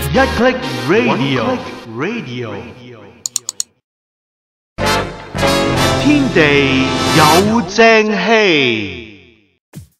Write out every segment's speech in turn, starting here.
一 click radio，天地有正氣。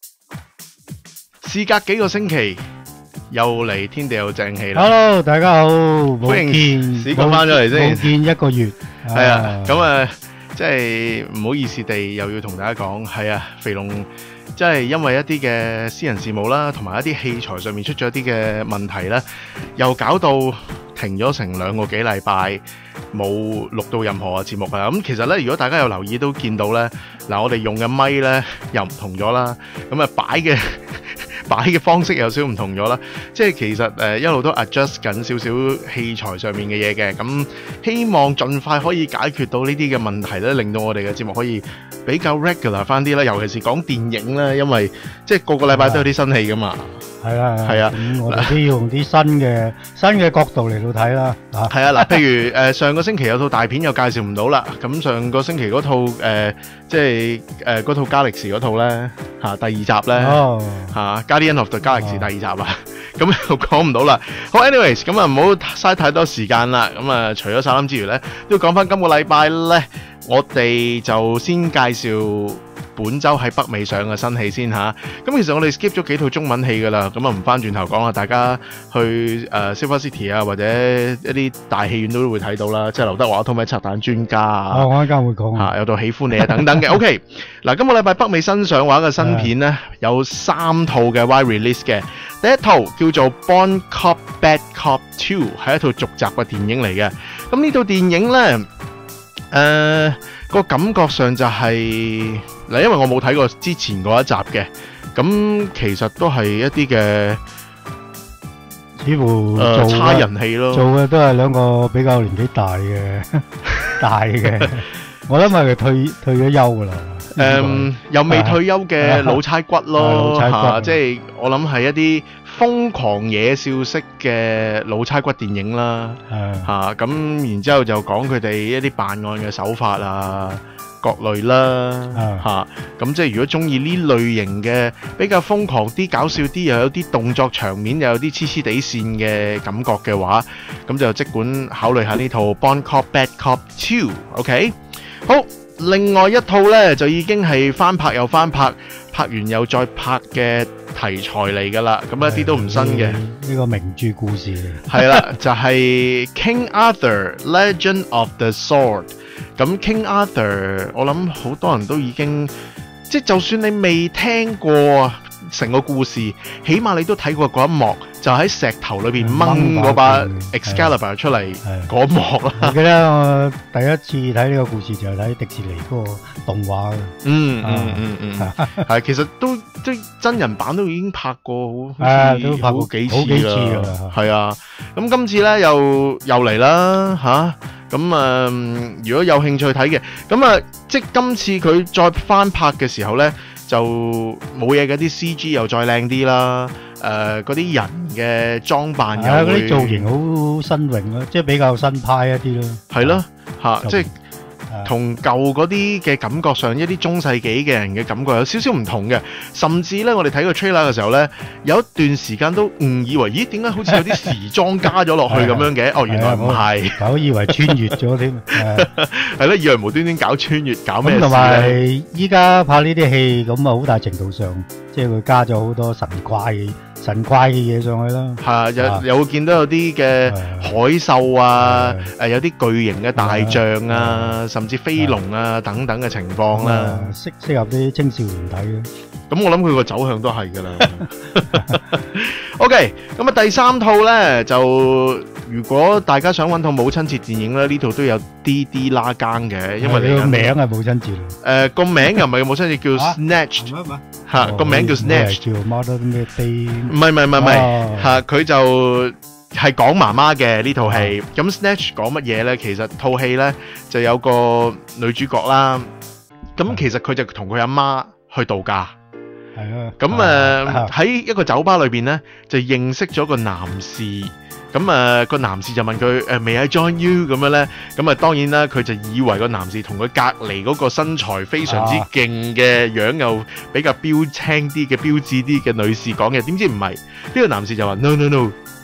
事隔幾個星期，又嚟天地有正氣啦。 Hello，大家好， 歡迎史哥翻咗嚟先， 冇見一個月。 係啊，咁啊，即係唔好意思地又要同大家講，係啊，肥龍即係因為一啲嘅私人事務啦，同埋一啲器材上面出咗一啲嘅問題啦，又搞到停咗成2個幾禮拜，冇錄到任何嘅節目啊！咁其實咧，如果大家有留意都見到咧，嗱，我哋用嘅咪咧又唔同咗啦，咁啊擺嘅方式有少少唔同咗啦，即係其實一路都 adjust 緊少少器材上面嘅嘢嘅，咁希望盡快可以解決到呢啲嘅問題咧，令到我哋嘅節目可以比較 regular 翻啲啦，尤其是講電影啦，因為即係個禮拜都有啲新戲噶嘛。係啊， 咁我哋都要用啲新嘅角度嚟到睇啦。 係啊，嗱，譬如上個星期有套大片又介紹唔到啦，咁上個星期嗰套即係嗰套加力士嗰套咧第二集咧Guardian of the Galaxy 第二集啊，咁又講唔到啦。好 ，anyways， 咁啊唔好嘥太多時間啦。咁啊，除咗沙冧之餘咧，都要講翻今個禮拜咧，我哋就先介紹本週喺北美上嘅新戲先嚇，咁其實我哋 skip 咗幾套中文戲噶啦，咁啊唔翻轉頭講啦，大家去Silver City 啊或者一啲大戲院都會睇到啦，即係劉德華嗰套咩拆彈專家啊， 我一陣會講有套喜歡你啊等等嘅。OK， 嗱，今個禮拜北美新上畫嘅新片呢，有3套嘅 wide release 嘅，第一套叫做 Bon Cop Bad Cop 2，係一套續集嘅電影嚟嘅。咁呢套電影呢，個感覺上就係嗱，因為我冇睇過之前嗰一集嘅，咁其實都係一啲嘅似乎差人氣咯， 做嘅都係兩個比較年紀大嘅，我諗係佢退咗休噶啦， 又未退休嘅老差骨咯，即係我諗係一啲瘋狂野笑式嘅老差骨電影啦，咁然之後就講佢哋一啲辦案嘅手法啊，各類啦，咁即係如果中意呢類型嘅比較瘋狂啲、搞笑啲，又有啲動作場面，又有啲黐黐地線嘅感覺嘅話，咁就即管考慮下呢套《Bon Cop Bad Cop 2》，OK？ 好，另外一套呢，就已經係翻拍又翻拍，拍完又再拍嘅題材嚟噶啦，咁一啲都唔新嘅。 呢個名著故事嚟。 係啦，就係 King Arthur Legend of the Sword。咁 King Arthur， 我諗好多人都已經，即係就算你未聽過成個故事，起碼你都睇過嗰一幕，就喺石頭裏邊掹嗰把 Excalibur 出嚟嗰一幕啦。 我記得我第一次睇呢個故事就係睇迪士尼嗰個動畫嘅。 係其實都即真人版都已經拍過都拍過幾次啦。係啊，咁今次咧又嚟啦嚇。咁如果有興趣睇嘅，咁即今次佢再翻拍嘅時候咧，就冇嘢嘅，啲 CG 又再靚啲啦，嗰啲人嘅裝扮又會嗰啲造型好新穎咯，即係比較新派一啲咯。 係咯，即係同舊嗰啲嘅感覺上，一啲中世紀嘅人嘅感覺有少少唔同嘅，甚至咧我哋睇個 trailer 嘅時候咧，有一段時間都誤以為，咦，點解好似有啲時裝加咗落去咁樣嘅？哦，原來唔係， 我以為穿越咗添， 係咯，以為無端端搞穿越，搞咩事咧？ 同埋依家拍呢啲戲，咁啊好大程度上，即係佢加咗好多神怪嘅嘢上去啦。係啊，又會見到有啲嘅海獸啊，有啲巨型嘅大象啊，甚至飛龍啊等等嘅情況啦， 適合啲青少年睇嘅。 咁我諗佢個走向都係噶啦。OK， 咁啊第3套咧就，如果大家想揾套母親節電影咧，呢套都有啲拉更嘅，因為你個名係母親節。 個名又唔係母親節，叫 Snatched。個名叫 Snatched。叫 Mother Day。 唔係，佢就係講媽媽嘅呢套戲。咁 Snatch 講乜嘢咧？其實套戲咧就有個女主角啦。咁其實佢就同佢阿媽去度假。咁喺一個酒吧裏邊咧，就認識咗個男士。咁個男士就問佢May I join you 咁樣咧？咁當然啦，佢就以為個男士同佢隔離嗰個身材非常之勁嘅樣又比較標青啲嘅標緻啲嘅女士講嘅，點知唔係？呢個男士就話 No。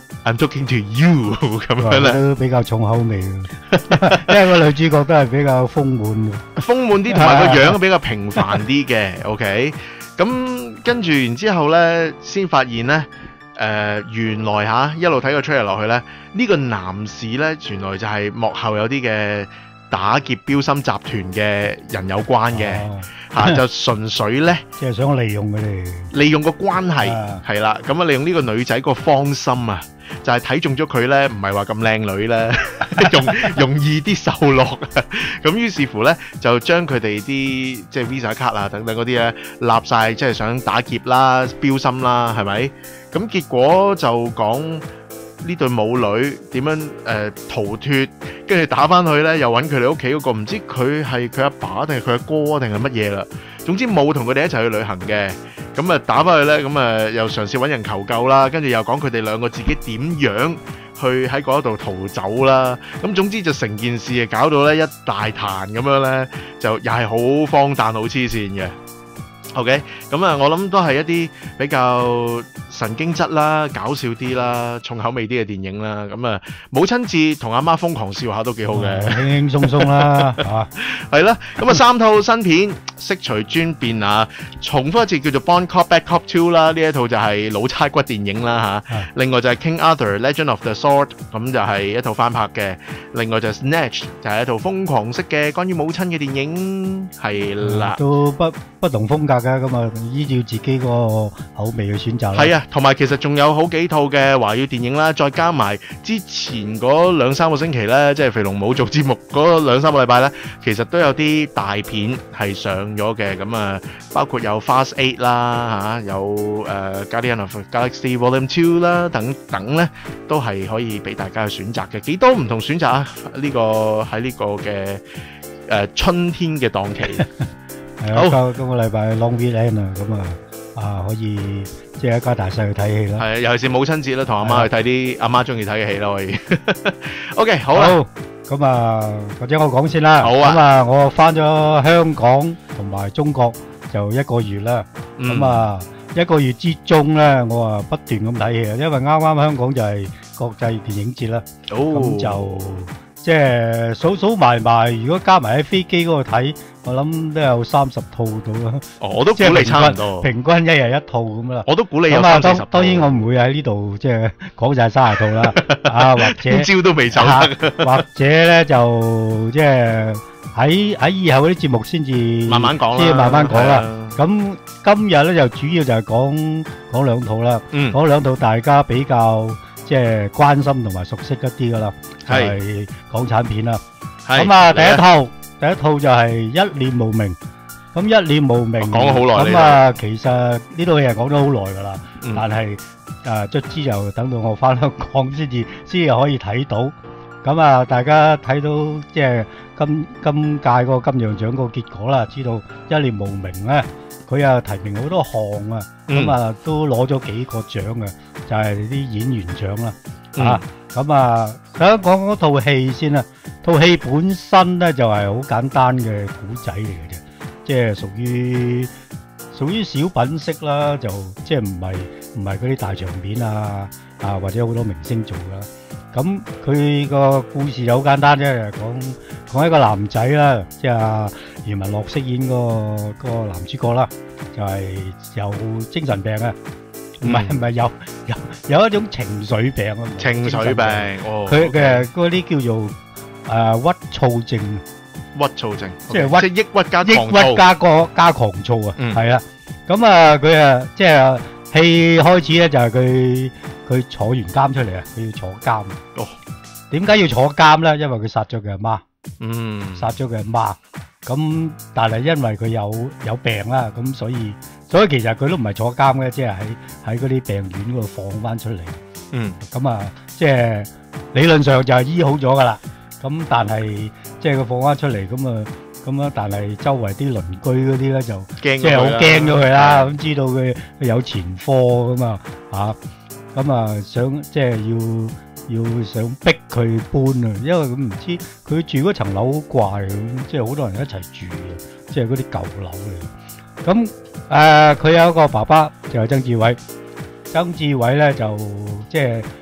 I'm talking to you 咁樣哇咧， 都比較重口味嘅，因為個女主角都係比較豐滿嘅。 豐滿啲，同埋個樣比較平凡啲嘅。OK，咁跟住然之後咧，先發現咧。原來一路睇個 trailer 落去咧，呢個男士咧原來就係幕後有啲嘅打劫標心集團嘅人有關嘅就純粹咧， 即係想利用佢哋， 利用個關係係啦，咁利用呢個女仔個芳心啊，就係睇中咗佢咧，唔係話咁靚女咧，容易啲受落啊，咁於是乎咧就將佢哋啲即係 Visa 卡啊等等嗰啲咧立晒，即係想打劫啦、標心啦，係咪？咁結果就講呢對母女點樣逃脫，跟住打翻去咧，又揾佢哋屋企嗰個，唔知佢係佢阿爸定係佢阿哥定係乜嘢啦。總之冇同佢哋一齊去旅行嘅，咁啊打翻去咧，咁啊又嘗試揾人求救啦，跟住又講佢哋兩個自己點樣去喺嗰度逃走啦。咁總之就成件事啊搞到咧一大壇咁樣咧，就又係好荒誕、好黐線嘅。OK，咁我諗都係一啲比較神經質啦、搞笑啲啦、重口味啲嘅電影啦。咁母親節同阿媽瘋狂笑下都幾好嘅， 輕輕鬆鬆啦係啦。咁3套新片悉隨尊便啊，重複一次叫做 Bond Cop Bad Cop 2啦，呢一套就係老差骨電影啦另外就係 King Arthur Legend of the Sword， 咁就係一套翻拍嘅。另外就係 Snatch， 就係一套瘋狂式嘅關於母親嘅電影，係啦， 都不同風格嘅，咁啊依照自己個口味去選擇啦。 係啊，同埋其實仲有好幾套嘅華語電影啦，再加埋之前嗰2-3個星期咧，即係肥龍冇做節目嗰2-3個禮拜咧，其實都有啲大片係上咗嘅，咁包括有 Fast 8啦有Guardian of Galaxy Volume 2啦等等咧，都係可以俾大家去選擇嘅，幾多唔同選擇啊！呢個喺呢個嘅春天嘅檔期。 好，今個禮拜 Long Weekend 啊，咁可以即係一家大細去睇戲啦。 係，尤其是母親節啦，同阿媽去睇啲阿媽中意睇嘅戲啦，可以。OK， 好啦， 咁或者我講先啦。 好啊。 咁我翻咗香港同埋中國就1個月啦。咁1個月之中咧，我不斷咁睇戲啊，因為啱啱香港就係國際電影節啦。咁就即係數埋，如果加埋喺飛機嗰度睇，我諗都有30套到啦。 我都估你差唔多， 平均一日1套咁啦。 我都估你有30-40套。 當然我唔會喺呢度即係講晒30套啦。或者招都未走得。 或者咧就即係喺以後嗰啲節目先至慢慢講啦。 先慢慢講啦。咁今日咧就主要就係講2套啦。講2套大家比較即係關心同埋熟悉一啲噶啦，就係港產片啦。咁第一套就係一念無明。咁一念無明講咗好耐。 其實呢套戲係講咗好耐噶啦，但係卒之就等到我翻香港先至可以睇到。咁大家睇到即係今屆嗰個金像獎個結果啦，知道一念無明咧，佢提名好多項啊，咁都攞咗幾個獎嘅，就係啲演員獎啦。想講嗰套戲先啦。套戲本身咧就係好簡單嘅古仔嚟嘅啫，即係屬於小品式啦，就即係唔係嗰啲大場面或者好多明星做啦。咁佢個故事就好簡單啫，講一個男仔啦，即係余文樂飾演個男主角啦，就係有精神病啊，唔係有一種情緒病啊。 情緒病， 佢嘅嗰啲叫做鬱躁症，即係抑鬱加狂躁啊，係啦。咁佢即係戲開始咧，就係佢坐完監出嚟啊，佢要坐監。點解要坐監咧？因為佢殺咗佢阿媽，殺咗佢阿媽。咁但係因為佢有病啦，咁所以其實佢都唔係坐監嘅，即係喺嗰啲病院嗰度放翻出嚟。咁即係理論上就係醫好咗噶啦。咁但係即係佢放翻出嚟，咁但係周圍啲鄰居嗰啲咧就即係好驚咗佢啦。咁知道佢有前科咁想即係要想逼佢搬啊，因為佢唔知佢住嗰層樓好怪咁，即係好多人一齊住嘅，即係嗰啲舊樓嚟。咁佢有一個爸爸就係曾志偉咧就即係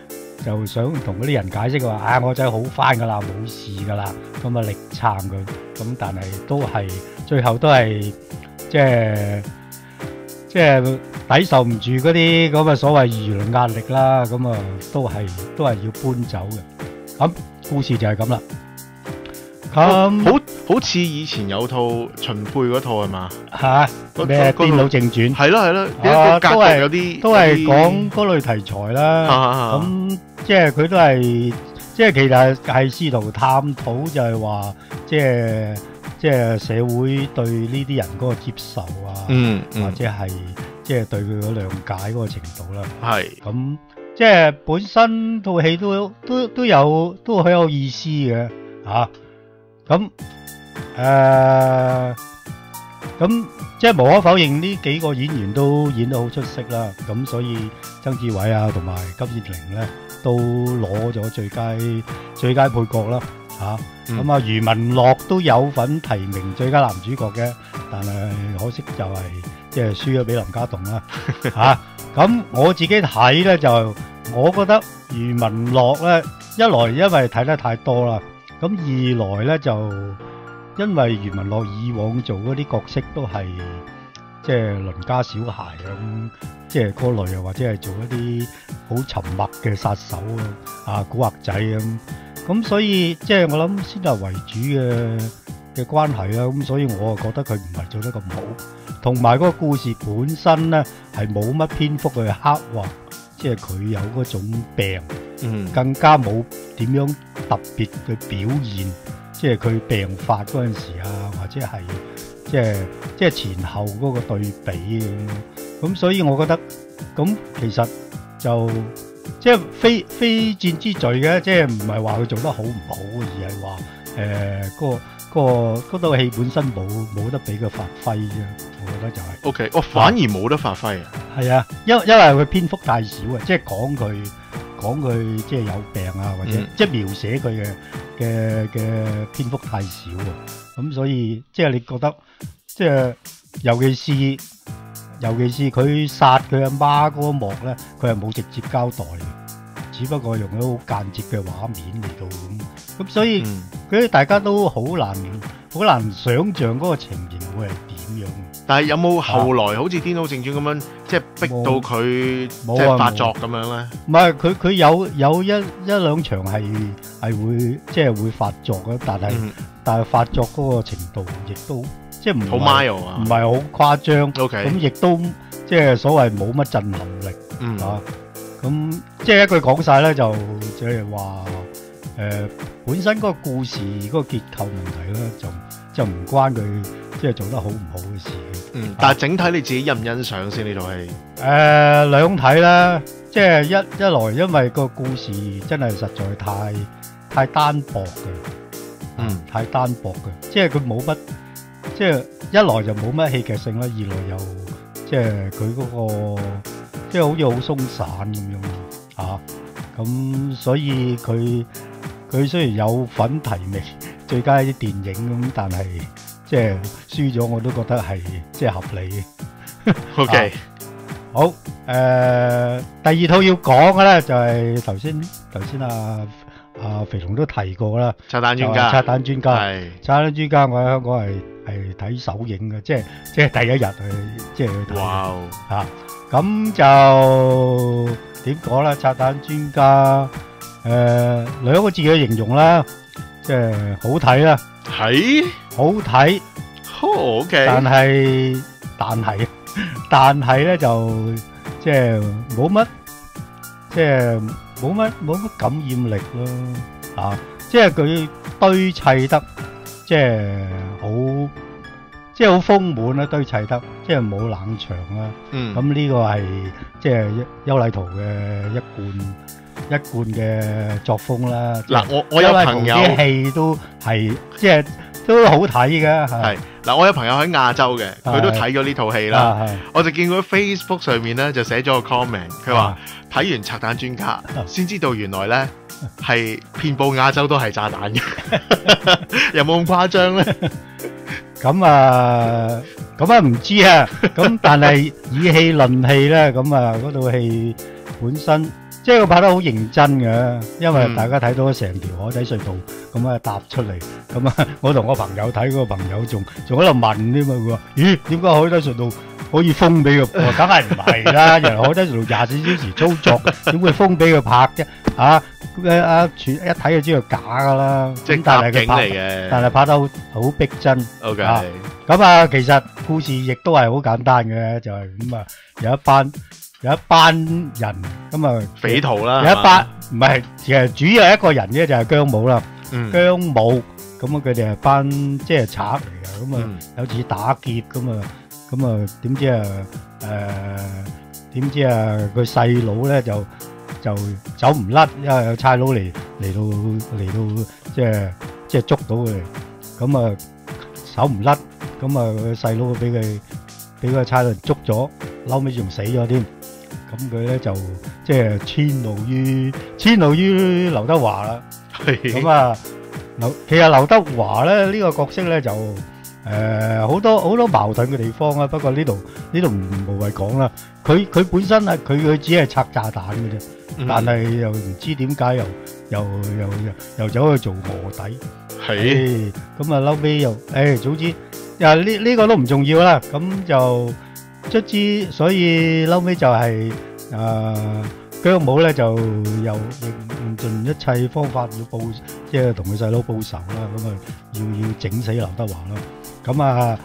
就想同嗰啲人解釋話，我仔好翻噶啦，冇事噶啦，咁啊力撐佢，咁但係都係最後都係即係抵受唔住嗰啲咁嘅所謂輿論壓力啦，咁啊都係要搬走嘅。咁故事就係咁啦。 好似以前有套秦沛嗰套係嘛？ 嚇咩《癲佬正傳》？ 係咯，都係有啲都係講嗰類題材啦。咁即係佢都係即係其實係試圖探討就係話即係社會對呢啲人嗰個接受啊，或者係即係對佢嘅諒解嗰個程度啦。 係咁即係本身套戲都好有意思嘅嚇。咁即係無可否認呢幾個演員都演得好出色啦。咁所以曾志偉啊同埋金燕玲咧都攞咗最佳配角啦嚇。咁啊余文樂都有份提名最佳男主角嘅，但係可惜就係即係輸咗俾林家棟啦嚇。咁我自己睇咧就我覺得余文樂咧一來因為睇得太多啦。咁二來咧就因為余文樂以往做嗰啲角色都係即係鄰家小孩咁，即係嗰類又或者係做一啲好沉默嘅殺手啊、古惑仔咁，所以即係我諗先入為主嘅關係啦。咁所以我覺得佢唔係做得咁好，同埋嗰個故事本身咧係冇乜篇幅去刻畫，即係佢有嗰種病。更加冇點樣特別嘅表現，即係佢病發嗰陣時啊，或者係即係前後嗰個對比咁，所以我覺得咁其實就即係非戰之罪嘅，即係唔係話佢做得好唔好，而係話嗰套戲本身冇得俾佢發揮啫。我覺得就係 OK， 反而冇得發揮啊。 係啊，因為佢篇幅太少啊，即係講佢即係有病啊，或者即係描寫佢嘅篇幅太少啊，咁所以即係你覺得即係尤其是佢殺佢阿媽嗰一幕咧，佢係冇直接交代嘅，只不過用咗好間接嘅畫面嚟到咁，所以佢大家都好難想像嗰個情形會係點樣。但係有冇後來好似《癲佬正傳》咁樣，即係逼到佢即係發作咁樣咧？唔係，佢有一兩場係會即係會發作嘅，但係發作嗰個程度亦都即係唔係好誇張。咁亦都即係所謂冇乜震撼力啊。咁即係一句講晒咧，就即係話本身嗰個故事嗰個結構問題咧，就唔關佢即係做得好唔好嘅事。但係整體你自己欣唔欣賞先呢套戲？兩睇啦，即係一來因為個故事真係實在太單薄嘅，太單薄嘅，即係佢冇乜，即係一來就冇乜戲劇性啦，二來又即係佢嗰個即係好似好鬆散咁樣啊，咁所以佢雖然有份提名最佳啲電影咁，但係即係輸咗我都覺得係即係合理嘅。OK，好，第二套要講嘅咧就係頭先阿肥龍都提過啦，拆彈專家，拆彈專家，我喺香港係睇首映嘅，即係第一日去睇。哇！嚇，咁就點講咧？拆彈專家兩個字嘅形容啦，即係好睇啦，係好睇。OK，但係咧就即係冇乜感染力咯，啊！即係佢堆砌得即係好豐滿啦，堆砌得即係冇冷場啦。咁呢個係即係邱禮濤嘅一貫嘅作風啦。嗱，我有朋友啲戲都係即係都好睇嘅。係嗱，我有朋友喺亞洲嘅，佢都睇咗呢套戲啦。我就見佢 Facebook 上面咧就寫咗個 comment，佢話睇完拆彈專家先知道原來咧係遍佈亞洲都係炸彈嘅，有冇咁誇張咧？咁啊唔知啊。咁但係以戲論戲咧，咁啊嗰套戲本身即係佢拍得好認真嘅，因為嗯大家睇到成條海底隧道咁啊搭出嚟，咁啊我同我朋友睇，嗰個朋友仲喺度問添嘛，佢話：咦，點解海底隧道可以封俾佢？我話梗係唔係啦，人海底隧道24小時操作，點會封俾佢拍啫？全一睇就知道假噶啦。 即係咁但搭景嚟係佢拍， 嘅。 但係拍得好逼真。 OK， 啊咁啊，其實故事亦都係好簡單嘅，就係咁啊，有一班人咁啊， 匪徒啦， 有一班唔係，其實主要係一個人嘅就係姜武啦。 嗯姜武咁啊，佢哋係班即係賊嚟嘅，咁啊嗯有次打劫咁啊點知佢細佬咧就走唔甩，因為有差佬嚟到即係捉到佢哋，咁啊走唔甩，咁啊佢細佬俾個差佬捉咗，後尾仲死咗添。咁佢咧就即係遷怒於劉德華啦。咁啊，其實劉德華咧呢個角色咧就好多矛盾嘅地方啊。不過呢度唔無謂講啦。佢本身啊，佢只係拆炸彈嘅啫，但係又唔知點解又走去做卧底。 係咁啊，後尾又總之呢個都唔重要啦。咁就卒之，所以後尾就係姜武咧就又用盡一切方法要報，即係同佢細佬報仇啦。咁啊要整死劉德華啦。咁啊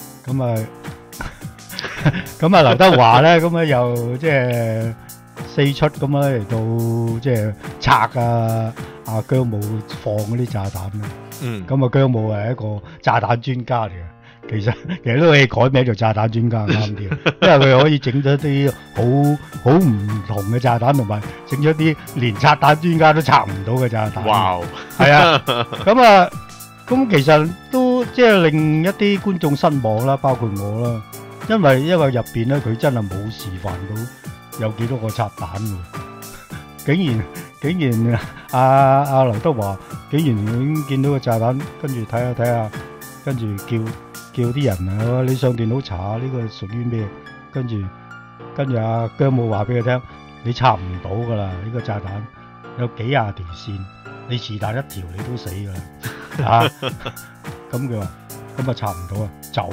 劉德華咧咁啊又即係四出咁樣嚟到即係拆姜武放嗰啲炸彈啦。咁啊姜武係一個炸彈專家嚟嘅。其實都可以改名做炸彈專家啱啲，因為佢可以整咗啲好唔同嘅炸彈，同埋整咗啲連炸彈專家都拆唔到嘅炸彈。 哇！ 係啊，咁其實都即係令一啲觀眾失望啦，包括我啦，因為入邊咧佢真係冇示範到有幾多個炸彈喎，竟然阿劉德華竟然已經見到個炸彈，跟住睇下，跟住叫啲人啊，你上電腦查下呢個屬於咩？跟住阿姜武話俾佢聽，你插唔到噶啦，呢個炸彈有幾廿條線，你是但一條你都死噶啦。咁佢話咁啊插唔到啊，走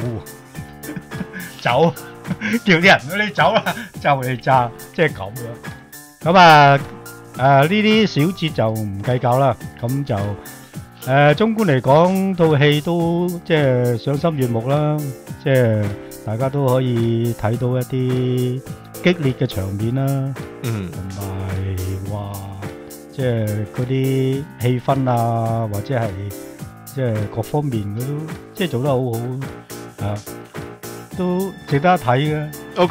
叫啲人你走啦，就嚟炸，即係咁樣。咁呢啲小節就唔計較啦，咁就。綜觀嚟講，套戲都即係賞心悅目啦，即係大家都可以睇到一啲激烈嘅場面啦，同埋話即係嗰啲氣氛啊，或者係即係各方面佢都即係做得好好啊，都值得一睇嘅。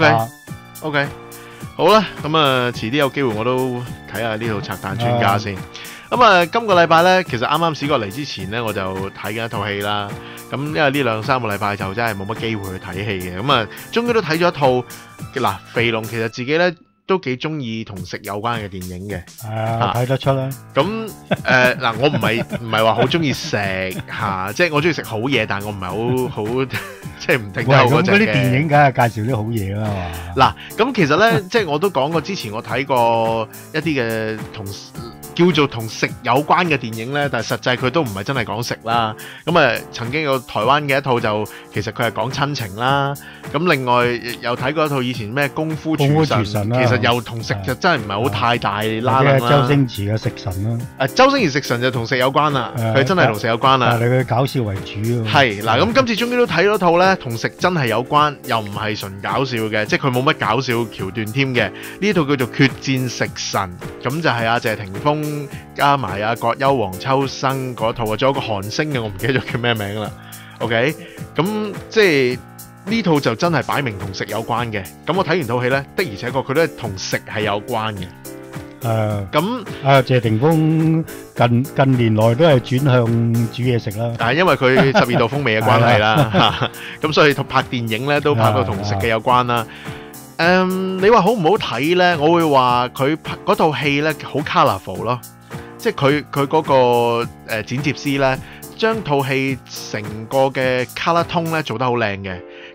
OK，好啦，咁啊，遲啲有機會我都睇下呢套拆彈專家先。咁啊，今個禮拜咧，其實啱啱試過嚟之前咧，我就睇緊一套戲啦。咁因為呢2-3個禮拜就真係冇乜機會去睇戲嘅。咁啊，終於都睇咗一套嗱，肥龍其實自己咧都幾中意同食有關嘅電影嘅。 睇得出啦。 咁嗱，我唔係話好中意食嚇，即係我中意食好嘢，但係我唔係好即係唔停得好嗰隻嘅。咁嗰啲電影梗係介紹啲好嘢啦嘛。 嗱，咁其實咧，即係我都講過，之前我睇過一啲嘅叫做同食有關嘅電影咧，但係實際佢都唔係真係講食啦。咁曾經有台灣嘅一套就其實佢係講親情啦。咁另外又睇過一套以前咩功夫廚神，其實又同食就真係唔係好太大拉楞啦。 周星馳嘅食神啦。 周星馳食神就同食有關啦，佢真係同食有關啦。 但係佢搞笑為主。 係嗱，咁今次終於都睇咗套咧，同食真係有關，又唔係純搞笑嘅，即係佢冇乜搞笑橋段添嘅。呢套叫做《決戰食神》，咁就係阿謝霆鋒加埋阿葛優、黃秋生嗰套啊，仲有個韓星嘅，我唔記得咗叫咩名啦。OK，咁即係呢套就真係擺明同食有關嘅。咁我睇完套戲呢，的而且確佢都係同食係有關嘅。咁謝霆鋒近年來都係轉向煮嘢食啦。 因為佢12道風味嘅關係啦，咁所以拍電影呢都拍到同食嘅有關啦。你話好唔好睇呢？我會話佢拍嗰套戲呢好 colourful 咯，即係佢嗰個剪接師呢，將套戲成個嘅 colour tone 呢做得好靚嘅。咁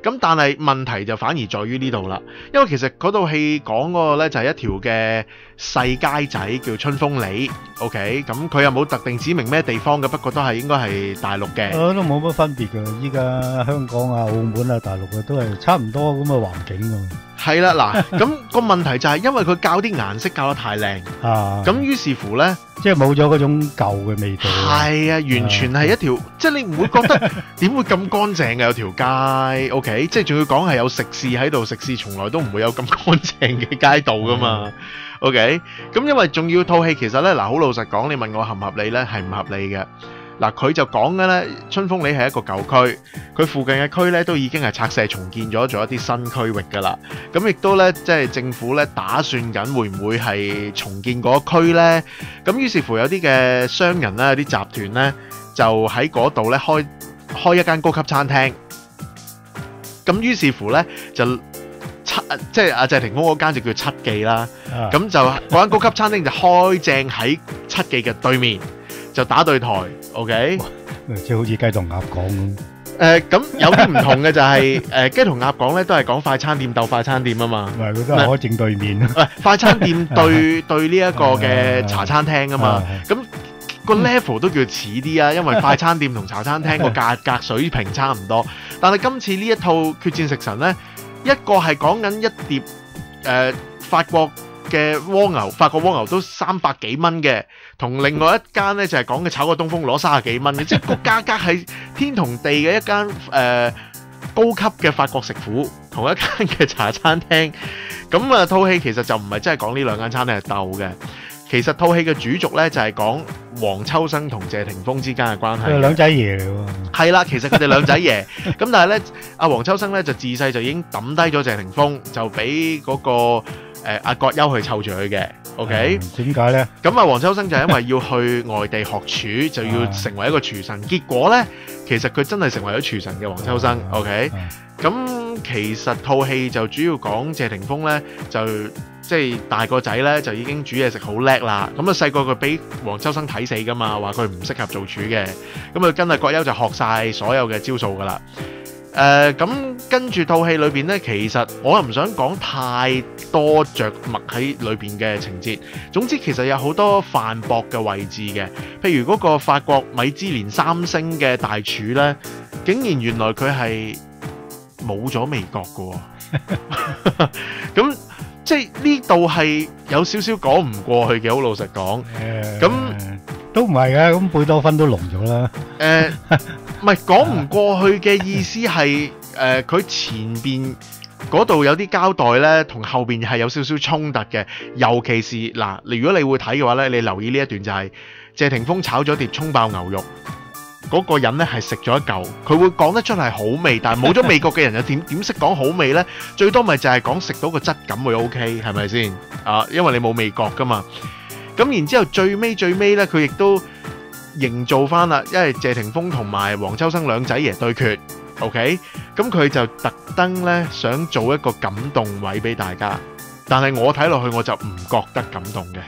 咁但係問題就反而在於呢度啦，因為其實嗰套戲講嗰個呢，就係一條嘅細街仔叫春風里 ，OK， 咁佢又冇特定指明咩地方嘅，不過都係應該係大陸嘅。 都冇乜分別㗎，依家香港啊、澳門啊、大陸啊都係差唔多咁嘅環境㗎。 係啦，嗱，咁個問題就係因為佢校啲顏色校得太靚，咁於是乎呢， 即係冇咗嗰種舊嘅味道。 係啊，完全係一條，即係你唔會覺得點會咁乾淨嘅有條街 ，OK， 即係仲要講係有食肆喺度，食肆從來都唔會有咁乾淨嘅街道噶嘛。OK， 咁因為仲要套戲其實呢，嗱，好老實講，你問我合唔合理呢？係唔合理嘅。嗱，佢就講嘅呢，春風里係一個舊區，佢附近嘅區呢都已經係拆卸重建咗，做一啲新區域㗎啦。咁亦都呢，即係政府呢打算緊會唔會係重建嗰區呢？咁於是乎有啲嘅商人啦、有啲集團呢，就喺嗰度呢開一間高級餐廳。咁於是乎呢，就即係阿謝霆鋒嗰間就叫七記啦。咁就嗰間高級餐廳就開正喺七記嘅對面。就打對台 ，OK， 即係好似雞同鴨講咁。 咁有啲唔同嘅就係雞同鴨講咧，都係講快餐店鬥快餐店啊嘛。 唔係，佢都係開正對面。 快餐店對呢一個嘅茶餐廳啊嘛。咁個 level 都叫似啲啊，因為快餐店同茶餐廳個價格水平差唔多。但係今次呢一套《決戰食神》咧，一個係講緊一碟法國嘅蝸牛，法國蝸牛都300幾蚊嘅。同另外一間咧就係講嘅炒個東風攞30幾蚊嘅，即係個價格係天同地嘅一間高級嘅法國食府，同一間嘅茶餐廳。咁啊，套戲其實就唔係真係講呢兩間餐廳係鬥嘅，其實套戲嘅主軸咧就係講黃秋生同謝霆鋒之間嘅關係。 佢兩仔爺嚟喎。係啦，其實佢哋兩仔爺。咁但係咧，阿黃秋生咧就自細就已經抌低咗謝霆鋒，就俾嗰個阿葛優去湊住佢嘅。OK， 點解咧？ 咁啊，黃秋生就因為要去外地學廚，就要成為一個廚神。結果咧，其實佢真係成為咗廚神嘅黃秋生。OK，咁其實套戲就主要講謝霆鋒咧，就即係大個仔咧就已經煮嘢食好叻啦。咁啊細個佢俾黃秋生睇死噶嘛，話佢唔適合做廚嘅。咁啊跟阿葛優就學晒所有嘅招數噶啦。咁跟住套戲裏邊咧，其實我又唔想講太多着墨喺裏邊嘅情節。總之其實有好多犯駁嘅位置嘅，譬如嗰個法國米芝蓮3星嘅大廚咧，竟然原來佢係冇咗味覺嘅。咁即係呢度係有少少講唔過去嘅，好老實講。咁都唔係嘅，咁貝多芬都聾咗啦。 唔係講唔過去嘅意思係佢前邊嗰度有啲交代呢，同後邊係有少少衝突嘅。尤其是嗱，如果你會睇嘅話呢，你留意呢一段就係謝霆鋒炒咗碟葱爆牛肉，嗰個人呢係食咗一嚿，佢會講得出係好味，但係冇咗味覺嘅人又點識講好味呢？最多咪就係講食到個質感會 OK， 係咪先？因為你冇味覺噶嘛。咁然之後最尾呢，佢亦都營造翻啦，因為謝霆鋒同埋黃秋生兩仔爺對決 ，OK， 咁佢就特登咧想做一個感動位俾大家，但係我睇落去我就唔覺得感動嘅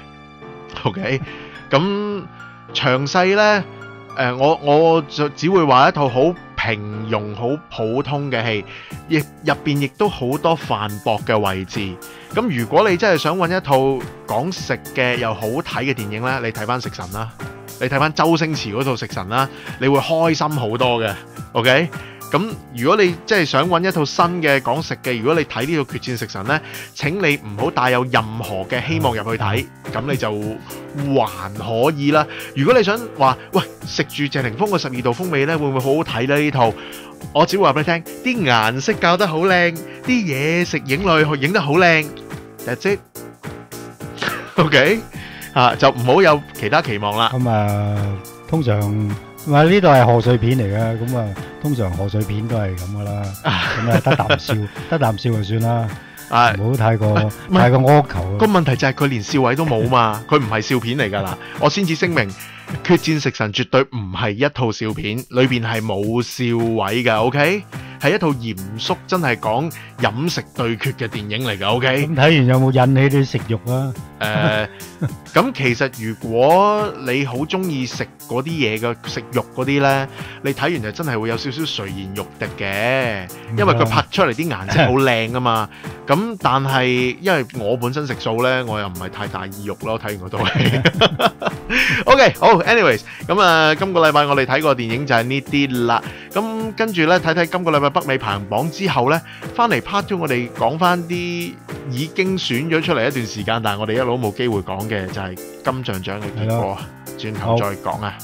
，OK， 咁詳細咧，我就只會話一套好平庸、好普通嘅戲，亦入邊亦都好多犯駁嘅位置。咁如果你真係想揾一套講食嘅又好睇嘅電影咧，你睇翻《食神》啦。你睇翻周星馳嗰套《食神》啦，你會開心好多嘅 ，OK？咁如果你真係想揾一套新嘅講食嘅，如果你睇呢套《決戰食神》呢，請你唔好帶有任何嘅希望入去睇，咁你就還可以啦。如果你想話，喂，食住謝霆鋒嘅12道風味呢，會唔會好好睇呢？呢套我只會話俾你聽，啲顏色校得好靚，啲嘢食影落去影得好靚，that's it，OK？就唔好有其他期望啦。 咁通常話呢度係賀歲片嚟嘅，咁通常賀歲片都係咁噶啦。咁得啖笑，得啖笑就算啦。唔好太過苛求。 個問題就係佢連笑位都冇嘛，佢唔係笑片嚟㗎啦。我先至聲明，《決戰食神》絕對唔係一套笑片，裏邊係冇笑位㗎。OK，係一套嚴肅真係講飲食對決嘅電影嚟㗎。OK， 咁睇完有冇引起啲食慾啊？ 咁其實如果你好中意食嗰啲嘢嘅食肉嗰啲呢，你睇完就真係會有少少垂涎欲滴嘅，因為佢拍出嚟啲顏色好靚啊嘛。咁但係因為我本身食素呢，我又唔係太大意欲咯。睇完嗰套戲。OK， 好 ，anyways， 咁今個禮拜我哋睇過電影就係呢啲啦。咁跟住呢，睇睇今個禮拜北美排行榜之後呢，翻嚟 part 2我哋講翻啲已經選咗出嚟一段時間，但係我哋一路冇機會講嘅就係金像獎嘅結果，轉頭再講啊。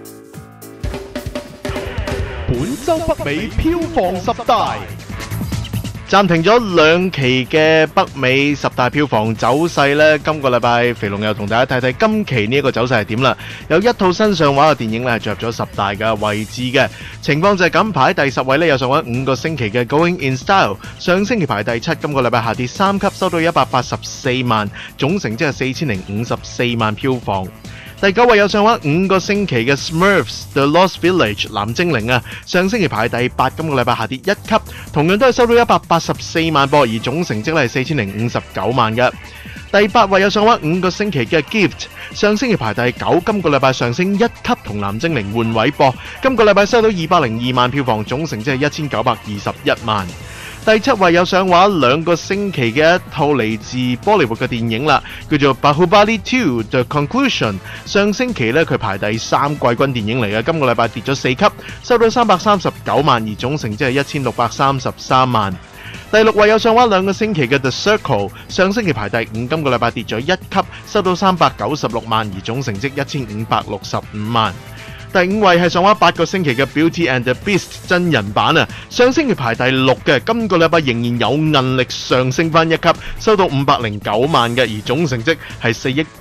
本周北美票房十大， 暫停咗2期嘅北美10大票房走勢呢，今個禮拜肥龍又同大家睇睇今期呢一個走勢係點啦。有一套新上畫嘅電影呢係進入咗10大嘅位置嘅情況就係咁，排第10位呢有上畫5個星期嘅 Going in Style， 上星期排第7，今個禮拜下跌3級，收到184萬，總成績係4054萬票房。第9位有上畫5個星期嘅 Smurfs The Lost Village 藍精靈啊，上星期排第8，今個禮拜下跌1級，同樣都係收到184萬噃，而總成績咧係4059萬嘅。第8位有上畫5個星期嘅 Gift， 上星期排第9，今個禮拜上升1級，同藍精靈換位噃，今個禮拜收到202萬票房，總成績係1921萬。第7位有上畫2個星期嘅一套嚟自波利活嘅電影啦，叫做 Bahubali 2 The Conclusion， 上星期呢，佢排第3季軍電影嚟嘅，今個禮拜跌咗4級，收到339萬，而總成績係1633萬。第6位有上畫2個星期嘅 The Circle， 上星期排第5，今個禮拜跌咗1級，收到396萬，而總成績1565萬。第5位係上畫8個星期嘅 Beauty and the Beast 真人版啊，上星期排第6嘅，今個禮拜仍然有韌力上升翻1級，收到509萬嘅，而總成績係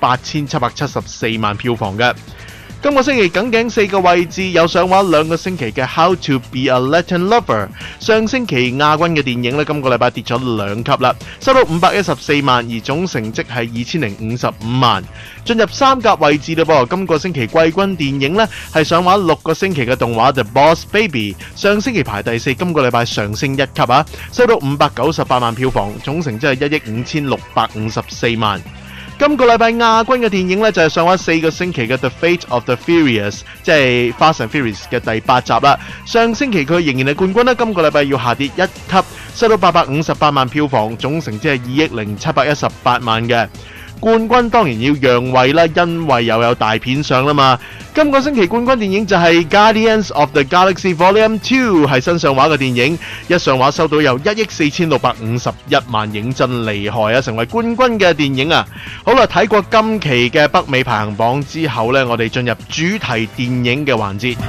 48774萬票房嘅。今個星期梗頸4個位置有上畫2個星期嘅 How to be a Latin Lover， 上星期亞軍嘅電影呢，今個禮拜跌咗2級啦，收到514萬，而總成績係2055萬。進入3甲位置嘞噃，今個星期季軍電影呢，係上畫6個星期嘅動畫 The Boss Baby， 上星期排第4，今個禮拜上升1級啊，收到598萬票房，總成績係1億5654萬。今個禮拜亞軍嘅電影呢，就係上畫4個星期嘅 The Fate of the Furious， 即係 Fast and Furious 嘅第8集啦。上星期佢仍然係冠軍啦，今個禮拜要下跌1級，收到858萬票房，總成績係2億0718萬嘅。冠軍當然要讓位啦，因為又有大片上啦嘛。今個星期冠軍電影就係 Guardians of the Galaxy Volume 2， 係新上畫嘅電影，一上畫收到有1億4651萬，影真厲害啊，成為冠軍嘅電影啊。好啦，睇過今期嘅北美排行榜之後呢，我哋進入主題電影嘅環節。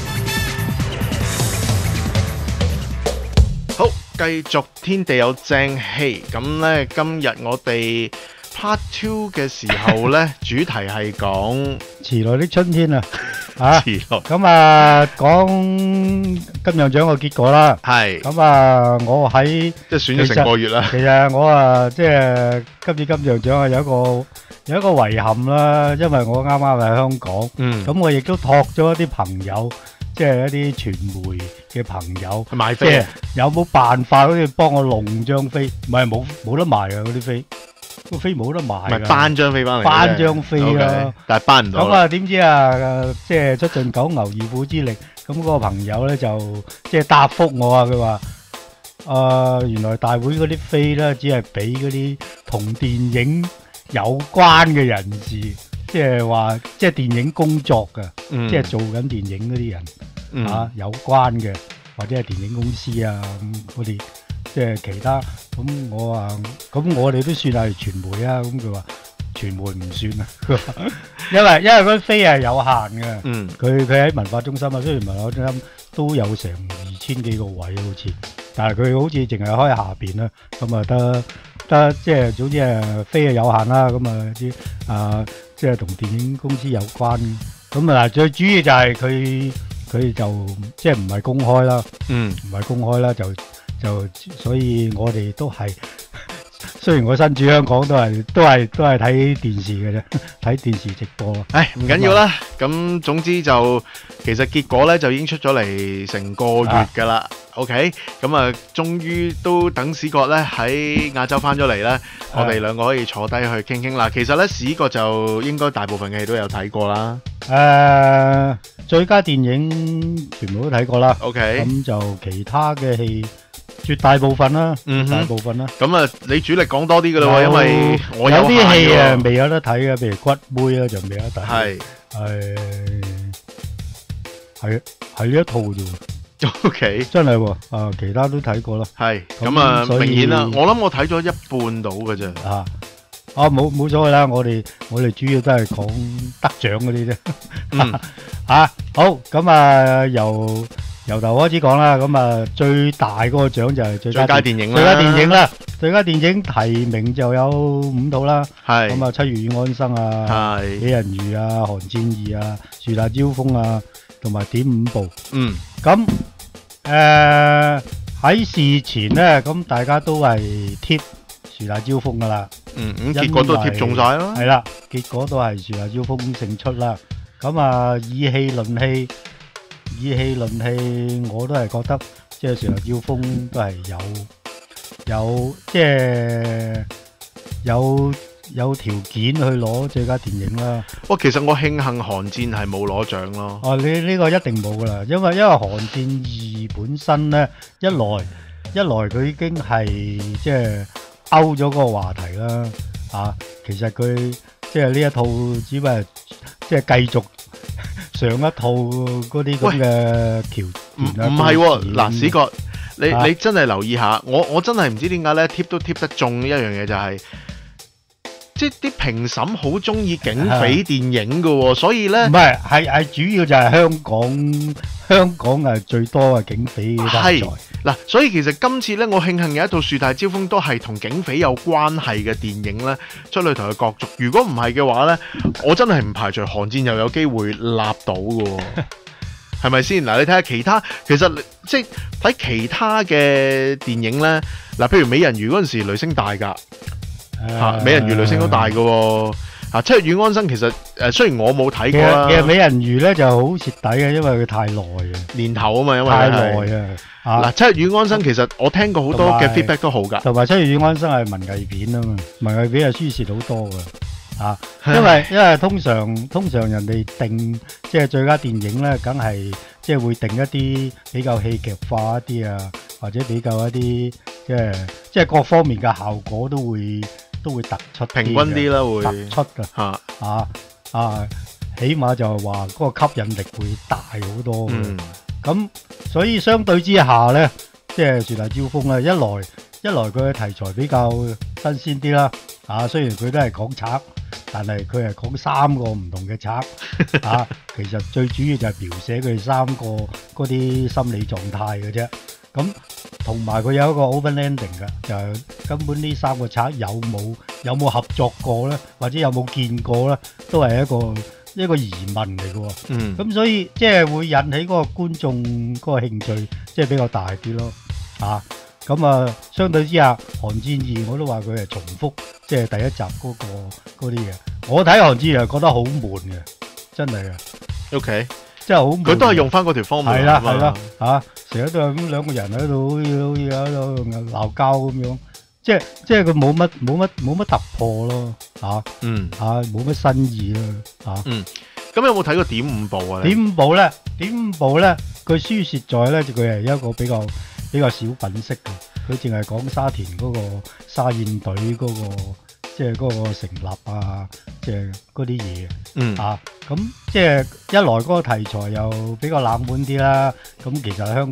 好，繼續天地有正氣，咁呢，今日我哋Part 2嘅時候呢，主題係講遲來的春天啊！ 遲來咁啊，講金像獎嘅結果啦。 係咁啊，我喺即係選咗成個月啦。 其實我啊，即係今次金像獎啊，有一個遺憾啦，因為我啱啱喺香港，咁我亦都託咗一啲朋友，即係一啲傳媒嘅朋友去買飛， 有冇辦法好似幫我弄張飛？唔係冇得賣啊！嗰啲飛。個飛冇得賣， 咪頒張飛翻嚟， 頒張飛啦， 但係頒唔到。 咁啊，點知啊，即係出盡九牛二虎之力，咁嗰個朋友咧就即係答覆我啊，佢話原來大會嗰啲飛咧，只係俾嗰啲同電影有關嘅人士，即係話即係電影工作嘅，即係做緊電影嗰啲人有關嘅，或者係電影公司啊咁嗰啲。即係其他咁我話咁我哋都算係傳媒啊，咁佢話傳媒唔算啊，因為嗰啲飛係有限嘅，佢喺文化中心啊，雖然文化中心都有成2000幾個位好似，但係佢好似淨係開下邊啦，咁啊得即係總之係飛係有限啦，咁啊啲即係同電影公司有關，咁啊最主要就係佢就即係唔係公開啦，唔係公開啦就所以我哋都係雖然我身處香港，都係睇電視嘅啫，睇電視直播咯。 唉，唔緊要啦。咁總之就其實結果咧就已經出咗嚟成個月㗎啦。OK，咁啊，終於都等史國咧喺亞洲翻咗嚟咧，我哋兩個可以坐低去傾傾啦。其實咧，史國就應該大部分嘅戲都有睇過啦。 最佳電影全部都睇過啦。 OK， 咁就其他嘅戲絕大部分啦，大部分啦。 咁啊，你主力講多啲㗎啦喎，因為我有啲戲限喎未有得睇嘅，譬如骨妹啊就未有得睇。係呢一套啫喎。 OK， 真係喎，其他都睇過啦。 係咁啊， 所以明顯啦，我諗我睇咗一半到嘅啫。 冇所謂啦，我哋主要都係講得獎嗰啲啫。好，咁啊由頭開始講啦。咁啊最大嗰個獎就係最佳電影啦。最佳電影提名就有5套啦。 係咁啊，七月與安生啊，美人魚啊，寒戰2啊，樹大招風啊，同埋點5部。咁喺事前咧，咁大家都係貼樹大招風噶啦。 結果都貼中晒啦。 係啦，結果都係樹大招風勝出啦。咁啊，以戲論戲，我都係覺得即係樹大招風都係有條件去攞最佳電影啦。 其實我慶幸寒戰係冇攞獎咯。 你呢個一定冇噶啦，因為寒戰2本身咧，一來佢已經係即係勾咗個話題啦。其實佢即係呢一套只不過係即係繼續上一套嗰啲咁嘅橋段。唔係喎， 嗱，史國，你真係留意下，我真係唔知點解咧，貼都貼得中一樣嘢就係。即係啲評審好中意警匪電影㗎喎，所以咧唔係主要就係香港係最多嘅警匪題材。 嗱，所以其實今次咧，我慶幸有一套樹大招風都係同警匪有關係嘅電影咧，出嚟同佢角逐。如果唔係嘅話咧，我真係唔排除寒戰又有機會立到㗎喎，係咪先？嗱，你睇下其他，其實即係睇其他嘅電影咧，嗱，譬如美人魚嗰陣時，雷聲大㗎。美人魚雷聲都大嘅喎。七月與安生其實雖然我冇睇過啦， 其實美人魚咧就好蝕底嘅，因為佢太耐啊， 年頭啊嘛，因為太耐啊。 嗱，七月與安生其實我聽過好多嘅 feedback 都好㗎， 同埋七月與安生係文藝片啊嘛，文藝片係輸蝕好多㗎。因為通常人哋定即係最佳電影咧，梗係即係會定一啲比較戲劇化一啲啊，或者比較一啲即係各方面嘅效果都會突出啲， 平均啲啦，會突出㗎。起碼就係話嗰個吸引力會大好多嘅。咁所以相對之下咧，即係樹大招風咧，一來佢嘅題材比較新鮮啲啦。雖然佢都係講賊，但係佢係講3個唔同嘅賊。其實最主要就係描寫佢哋3個嗰啲心理狀態嘅啫。咁同埋佢有一個 open ending 嘅，就係根本呢3個賊有冇合作過咧，或者有冇見過咧，都係一個疑問嚟嘅喎。咁所以即係會引起嗰個觀眾嗰個興趣，即係比較大啲咯。咁相對之下，寒戰2我都話佢係重複，即係第一集嗰啲嘢。我睇寒戰2係覺得好悶嘅，真係啊。 OK， 真係好悶。 佢都係用翻嗰條方法。 係啦，成日都係咁兩個人喺度，好似喺度鬧交咁樣。即係佢冇乜突破咯。冇乜新意咯。 咁有冇睇過點5部啊？ 點5部咧，佢輸蝕在咧，佢係一個比較小品式嘅，佢淨係講沙田嗰個沙燕隊嗰個，即係嗰個成立啊，即係嗰啲嘢。咁即係一來嗰個題材又比較冷門啲啦。咁其實香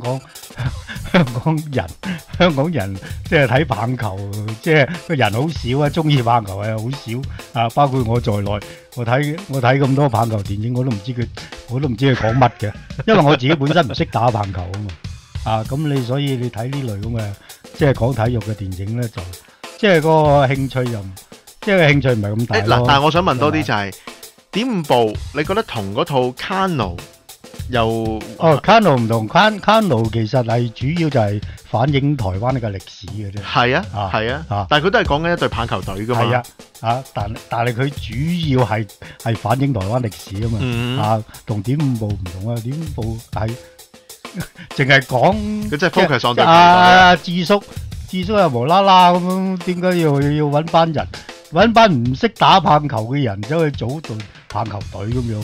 港人即係睇棒球，即係個人好少啊，中意棒球係好少。包括我在內，我睇咁多棒球電影，我都唔知佢講乜嘅，因為我自己本身唔識打棒球啊嘛。咁所以你睇呢類咁嘅即係講體育嘅電影咧，就即係個興趣又即係興趣唔係咁大咯。 但係我想問多啲就係點5部，你覺得同嗰套 Kano 又 Kano 唔同，Kano 其實係主要就係反映台灣嘅歷史嘅啫。 係啊，係啊，但係佢都係講緊一隊棒球隊噶嘛。 係啊，但係佢主要係反映台灣歷史啊嘛。同點五步唔同啊，點五步係淨係講佢真係 focus 上隊。 智叔又無啦啦咁樣，點解要揾班人，揾班唔識打棒球嘅人走去組隊棒球隊咁樣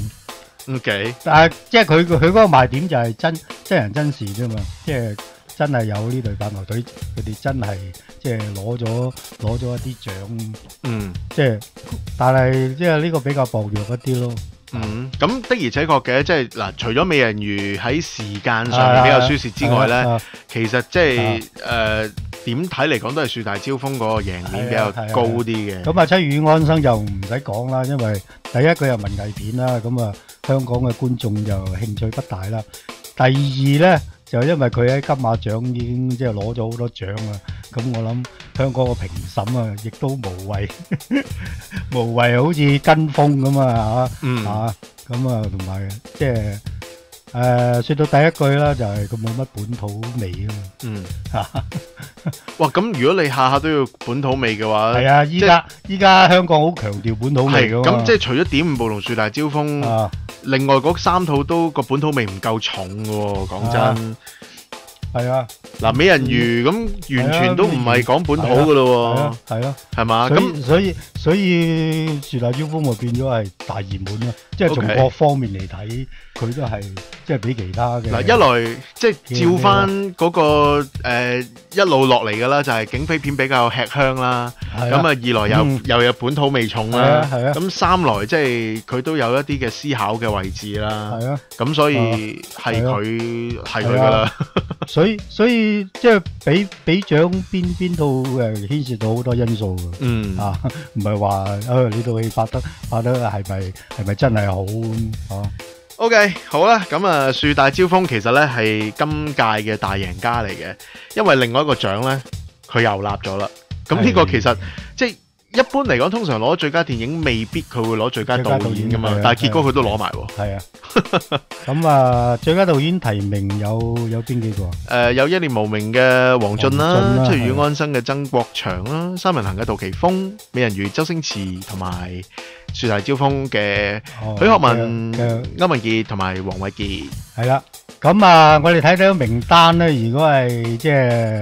？OK， 但係即係佢嗰個賣點就係真人真事啫嘛，即係真係有呢隊棒球隊，佢哋真係即係攞咗一啲獎，即係但係即係呢個比較薄弱一啲咯。 咁的而且確嘅，即係嗱，除咗美人魚喺時間上面比較輸蝕之外咧，其實即係點睇嚟講都係樹大招風嗰個贏面比較高啲嘅。 咁七月與安生就唔使講啦，因為第一佢又文藝片啦，咁香港嘅觀眾就興趣不大啦。第二咧就因為佢喺金馬獎已經即係攞咗好多獎啦，咁我諗香港嘅評審啊，亦都無謂好似跟風咁咁同埋即係說到第一句啦，就係佢冇乜本土味啊嘛。 哇！咁如果你下下都要本土味嘅話， 係啊，依家香港好強調本土味㗎嘛。 咁即係除咗點五步同樹大招風，另外嗰3套都個本土味唔夠重嘅喎，講真。係啊，嗱，美人魚咁完全都唔係講本土嘅咯喎。係啊，係嘛？咁所以樹大招風咪變咗係大熱門咯，即係從各方面嚟睇，佢都係即係比其他嘅。嗱， 一來即係照翻嗰個一路落嚟嘅啦，就係警匪片比較吃香啦。咁二來又有本土味重啦。咁三來即係佢都有一啲嘅思考嘅位置啦。咁所以係佢㗎啦。 所以即係俾獎邊套牽涉到好多因素㗎。唔係話呢套戲拍得係咪真係好 ？OK， 好啦，咁樹大招風其實咧係今屆嘅大贏家嚟嘅，因為另外一個獎咧佢又立咗啦。咁呢個其實即係一般嚟講，通常攞最佳電影未必佢會攞最佳導演噶嘛，但係結果佢都攞埋喎。係啊，咁最佳導演提名有邊幾個？ 有一念無名嘅黃進啦，七月與安生嘅曾國祥啦，三人行嘅杜琪峰，美人魚周星馳同埋樹大招風嘅許學文、歐文傑同埋黃偉傑。 係啦，咁我哋睇到名單咧，如果係即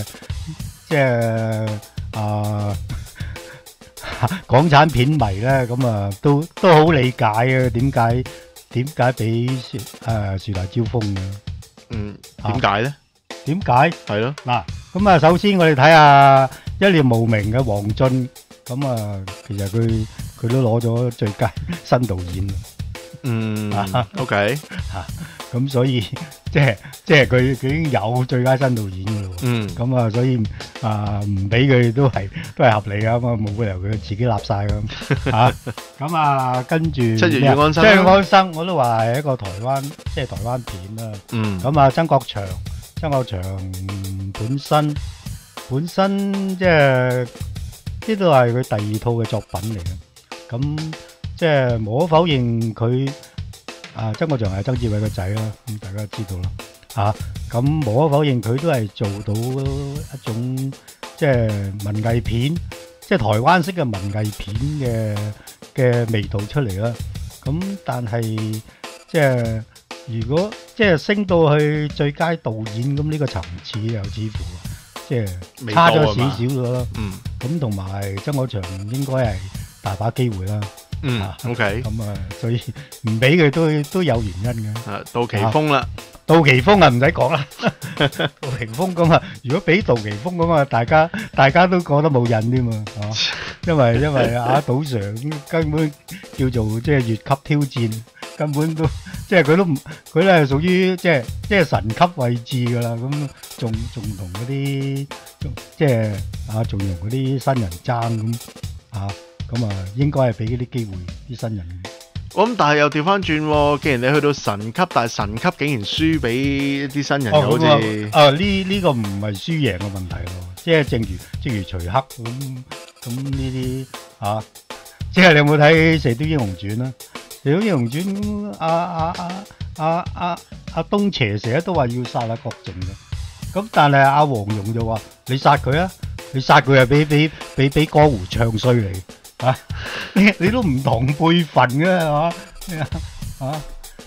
係港產片迷咧，咁都好理解啊，點解俾樹大招風嘅？ 點解咧？ 點解？ 係咯。 嗱，咁首先我哋睇下一念無名嘅黃進，咁其實佢都攞咗最佳新導演。 OK。 咁所以即係佢已經有最佳新導演噶咯。咁所以唔俾佢都係合理噶嘛，冇理由佢自己立晒咁。咁跟住七月與安生，我都話係一個台灣片啦。咁曾國祥本身即係呢度係佢第二套嘅作品嚟嘅。咁即係無可否認佢。曾國祥係曾志偉個仔啦，咁大家知道啦。咁無可否認佢都係做到一種即係文藝片，即係台灣式嘅文藝片嘅味道出嚟啦。咁但係即係如果即係升到去最佳導演咁呢個層次，又似乎即係差咗少少咗啦。咁同埋曾國祥應該係大把機會啦。 OK， 咁所以唔俾佢都有原因嘅。 杜琪峰啦， 杜琪峰唔使講啦，杜琪峰咁如果俾杜琪峰咁大家都覺得冇癮添嘛，因為杜 Sir 根本叫做即係越級挑戰，根本都即係佢咧係屬於即係神級位置噶啦，咁仲同嗰啲即係仲同嗰啲新人爭咁應該係俾啲機會啲新人。 咁但係又調翻轉，既然你去到神級，但係神級竟然輸俾一啲新人，好似呢個唔係輸贏嘅問題咯，即係正如徐克咁呢啲即係你有冇睇《射雕英雄傳》啊？《射雕英雄傳》 阿東邪成日都話要殺阿郭靖嘅，咁但係阿黃蓉就話你殺佢啊，你殺佢係俾江湖唱衰你啊！你都唔同輩份嘅係嘛？啊，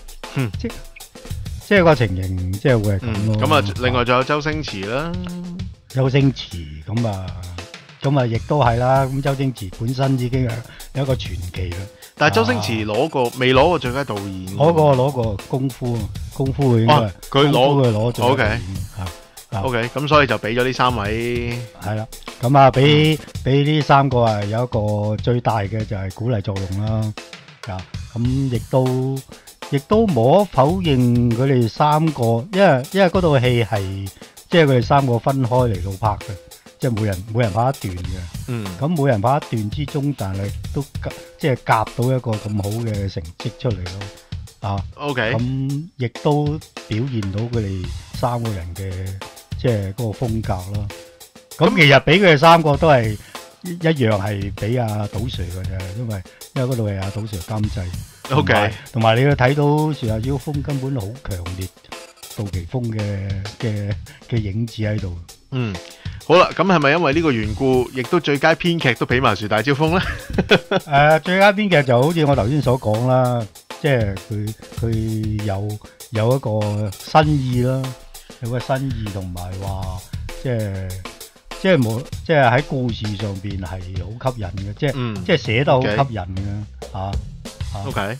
即係個情形，即係會係咁咯。 咁啊，另外仲有周星馳啦， 周星馳咁啊，亦都係啦。咁周星馳本身已經係有一個傳奇啦。 但係周星馳未攞過最佳導演， 攞過功夫應該係佢攞咗。 OK， 咁所以就俾咗呢3位。 係啦，咁啊，俾呢3個啊，有一個最大嘅就係鼓勵作用啦。咁亦都無可否認佢哋3個，因為嗰套戲係即係佢哋3個分開嚟到拍嘅，即係每人拍一段嘅。咁每人拍一段之中，但係都即係夾到一個咁好嘅成績出嚟咯。 OK， 咁亦都表現到佢哋3個人嘅即係嗰個風格咯。咁其實俾佢哋3個都係一樣係俾阿賭 Sir 嘅啫，因為嗰度係阿賭 Sir 監製。 OK， 同埋你要睇到樹下招風根本好強烈杜琪峰嘅影子喺度。 好啦，咁係咪因為呢個緣故，亦都最佳編劇都俾埋樹大招風咧？ 最佳編劇就好似我頭先所講啦，即係佢有一個新意啦，有個新意同埋話即係喺故事上邊係好吸引嘅，即係寫得好吸引嘅。 OK，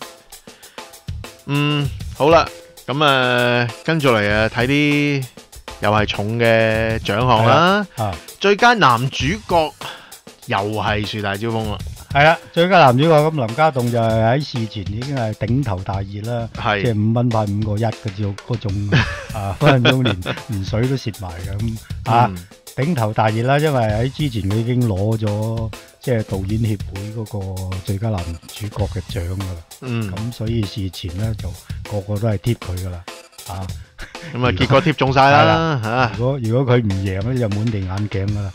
好啦，咁跟住嚟睇啲又係重嘅獎項啦。最佳男主角又係樹大招風啦。係啦， 最佳男主角咁林家棟就係喺事前已經係頂頭大熱啦，即係5蚊派5個1嘅照嗰種分分鐘連水都蝕埋嘅咁頂頭大熱啦，因為喺之前佢已經攞咗即係導演協會嗰個最佳男主角嘅獎噶啦。咁所以事前咧就個個都係貼佢噶啦。 咁結果貼中晒啦。 如果佢唔贏咧就滿地眼鏡噶啦。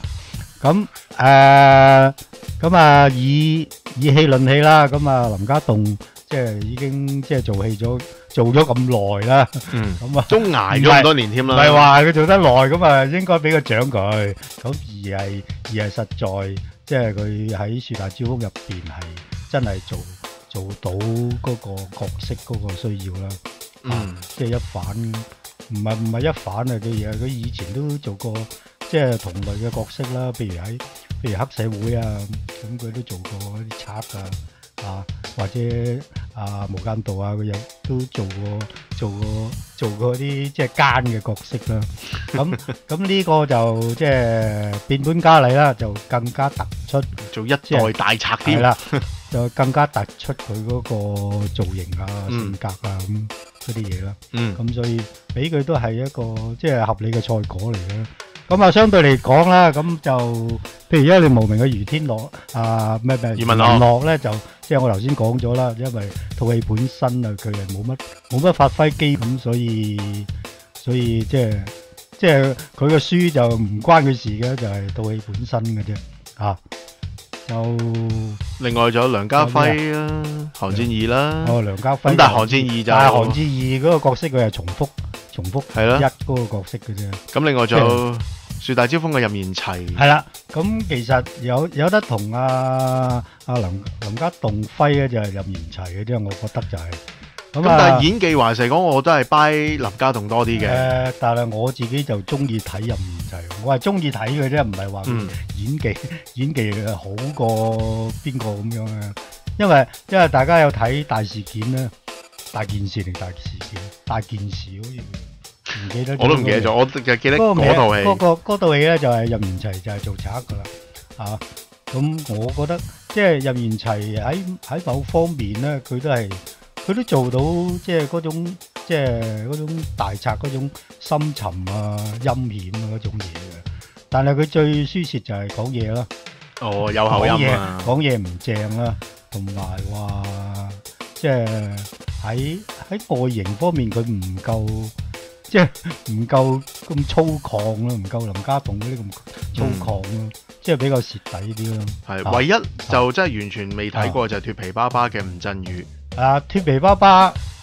咁以戲論戲啦，咁林家棟即係已經即係做戲做咗咁耐啦。咁都捱咗咁多年添啦。 唔係話佢做得耐咁應該俾個獎佢。咁而係實在即係佢喺樹大招風入邊係真係做到嗰個角色嗰個需要啦。即係一反唔係一反嘅嘢，佢以前都做過即係同類嘅角色啦，譬如黑社會啊，咁佢都做過啲賊或者無間道啊，佢又都做過啲即係奸嘅角色啦。咁呢個就即係變本加厲啦，就更加突出做一代大賊添。 係啦，就更加突出佢嗰個造型性格咁嗰啲嘢啦。咁所以俾佢都係一個即係合理嘅賽果嚟嘅。咁相對嚟講啦，咁就譬如而家你無名嘅余天樂余文樂咧，就即係我頭先講咗啦，因為套戲本身佢係冇乜發揮機，咁所以即係佢嘅書就唔關佢事嘅，就係套戲本身嘅啫。就另外仲有梁家輝啦、韓戰2啦。 梁家輝。 咁但係韓戰2就韓戰2嗰個角色佢係重複係咯一嗰個角色嘅啫。 咁另外仲有樹大招風嘅任賢齊。 係啦，咁其實有得同林家棟輝咧就係任賢齊嘅啫，我覺得就係。 咁但係演技還是嚟講，我都係 buy 林家棟多啲嘅。 但係我自己就中意睇任賢齊，我係中意睇嘅啫，唔係話演技好過邊個咁樣啊。因為大家有睇大事件咧，大件事定大事件？大件事好似唔記得咗。 我都唔記得咗，我就記得嗰套戲。 嗰套戲咧就係任賢齊就係做賊噶啦。咁我覺得即係任賢齊喺某方面咧，佢都做到即係嗰種大賊嗰種深沉陰險嗰種嘢嘅。但係佢最輸蝕就係講嘢啦。 有口音講嘢唔正啦，同埋話即係喺外形方面佢唔夠，即係唔夠咁粗獷啦，唔夠林家棟嗰啲咁粗獷咯，即係比較蝕底啲咯。 係唯一就真係完全未睇過就係脫皮爸爸嘅吳鎮宇。 脫皮爸爸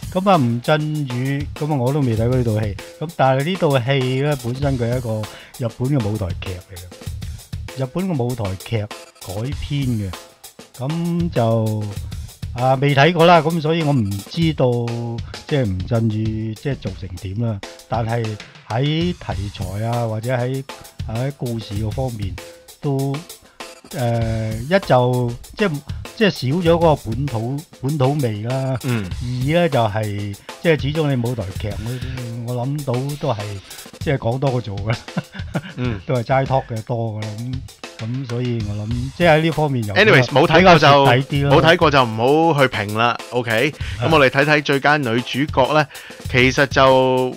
咁啊，吳鎮宇咁啊，我都未睇過呢套戲。咁但係呢套戲咧，本身佢係一個日本嘅舞台劇嚟嘅，日本嘅舞台劇改編嘅。咁就未睇過啦，咁所以我唔知道即係吳鎮宇即係做成點啦。但係喺題材啊，或者喺故事嗰方面都一就即係少咗嗰個本土味啦。二咧就係即係始終你舞台劇，我諗到都係即係講多過做嘅，都係齋 talk 嘅多噶啦。咁所以我諗即係喺呢方面有 anyways 冇睇過就唔好去評啦。OK，咁我哋睇睇最佳女主角咧，其實就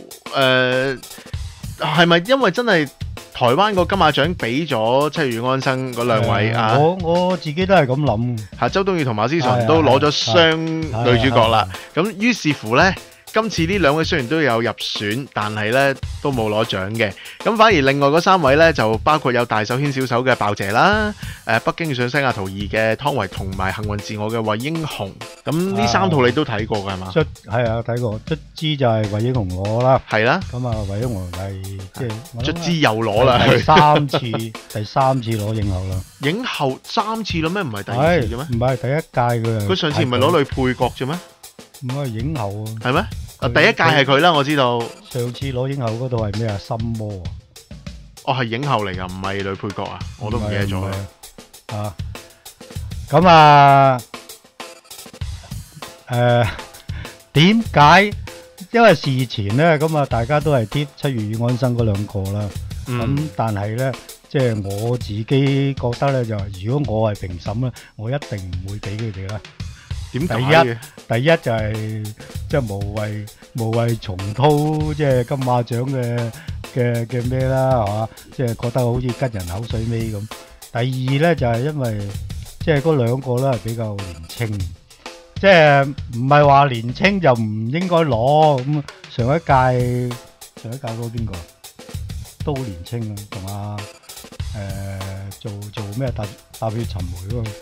係咪因為真係台灣個金馬獎俾咗七月與安生嗰兩位啊？ 我自己都係咁諗。嚇， 周冬雨同馬思純都攞咗雙女主角啦。咁於是乎咧，今次呢兩位雖然都有入選，但係咧都冇攞獎嘅。咁反而另外嗰三位咧，就包括有大手牽小手嘅鮑姐啦，北京遇上西雅圖2嘅湯唯同埋幸運自我嘅惠英紅。咁呢三套你都睇過㗎係嘛？ 係啊，睇過。卒之就係惠英紅攞啦。係啦。咁啊，惠英紅係即係卒之又攞啦。 第三次攞影后啦。 影后3次啦咩？唔係第二次嘅咩？ 唔係第一屆嘅。 佢上次唔係攞女配角啫咩？ 唔係影后啊。 係咩？第一屆係佢啦，我知道。上次攞影后嗰度係咩啊？心魔啊。 哦，係影后嚟㗎，唔係女配角啊！我都唔記得咗啦。 啊，咁啊，點解？因為事前咧，咁啊，大家都係貼七月與安生嗰兩個啦。咁但係咧，即係我自己覺得咧，就如果我係評審咧，我一定唔會俾佢哋啦。 點解？ 第一就係即係無謂重蹈即係金馬獎嘅咩啦，係嘛？即係覺得好似吉人口水尾咁。第二咧就係因為即係嗰兩個咧係比較年青，即係唔係話年青就唔應該攞咁。上一屆嗰個邊個都好年青啊，同做咩踏血尋梅嗰個。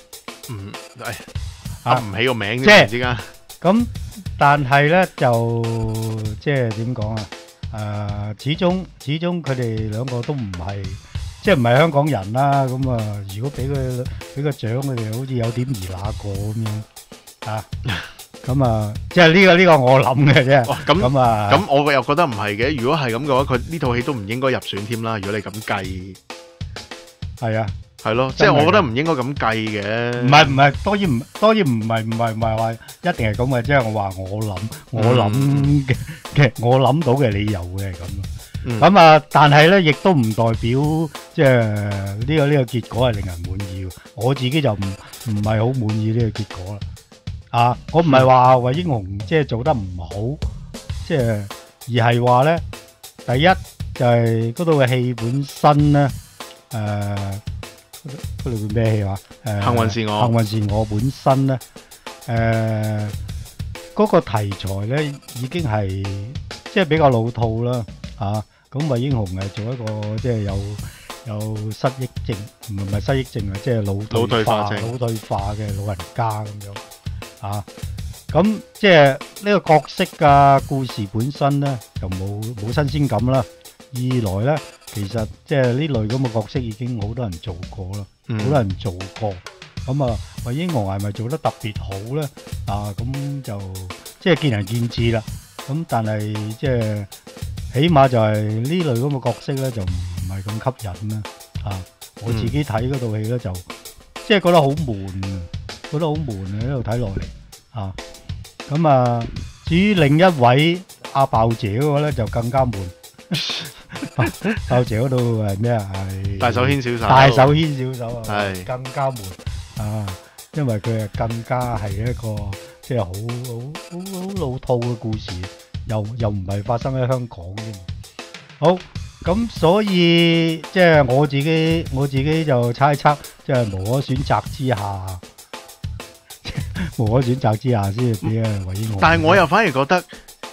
噏唔起個名啫，突然之間。 咁，但係咧就即係點講啊？始終佢哋兩個都唔係，即係唔係香港人啦。咁啊，如果俾個獎佢哋，好似有點兒那個咁樣啊。咁啊，即係呢個我諗嘅啫。咁我又覺得唔係嘅。如果係咁嘅話，佢呢套戲都唔應該入選添啦。如果你咁計，係啊。係咯，即係我覺得唔應該咁計嘅。唔係，當然唔係話一定係咁嘅，即係我話我諗到嘅理由嘅係咁咯。咁啊，但係咧亦都唔代表即係呢個結果係令人滿意。我自己就唔係好滿意呢個結果啦。啊，我唔係話惠英紅即係做得唔好，即係而係話咧，第一就係嗰度嘅戲本身咧，嗰度叫咩戲話？幸運是我本身咧，嗰個題材咧已經係即係比較老套啦，咁惠英紅係做一個即係有失憶症，唔係失憶症啊，即係腦退化嘅老人家咁樣，咁即係呢個角色啊故事本身咧就冇新鮮感啦。二來咧，其實即係呢類咁嘅角色已經好多人做過啦，好多人做過。咁啊，惠英紅係咪做得特別好咧？咁就即係見仁見智啦。咁但係即係起碼就係呢類咁嘅角色咧，就唔係咁吸引啦。我自己睇嗰套戲咧，就即係覺得好悶啊，喺度睇落嚟。咁啊，至於另一位阿鮑姐嗰個咧，就更加悶。鮑姐嗰度係咩啊？係大手牽小手。 大手牽小手啊， 係更加悶因為佢係更加係一個即係好老套嘅故事，又唔係發生喺香港啫。好，咁所以即係我自己就猜測，即係無可選擇之下先俾惠英紅。 但係我又反而覺得，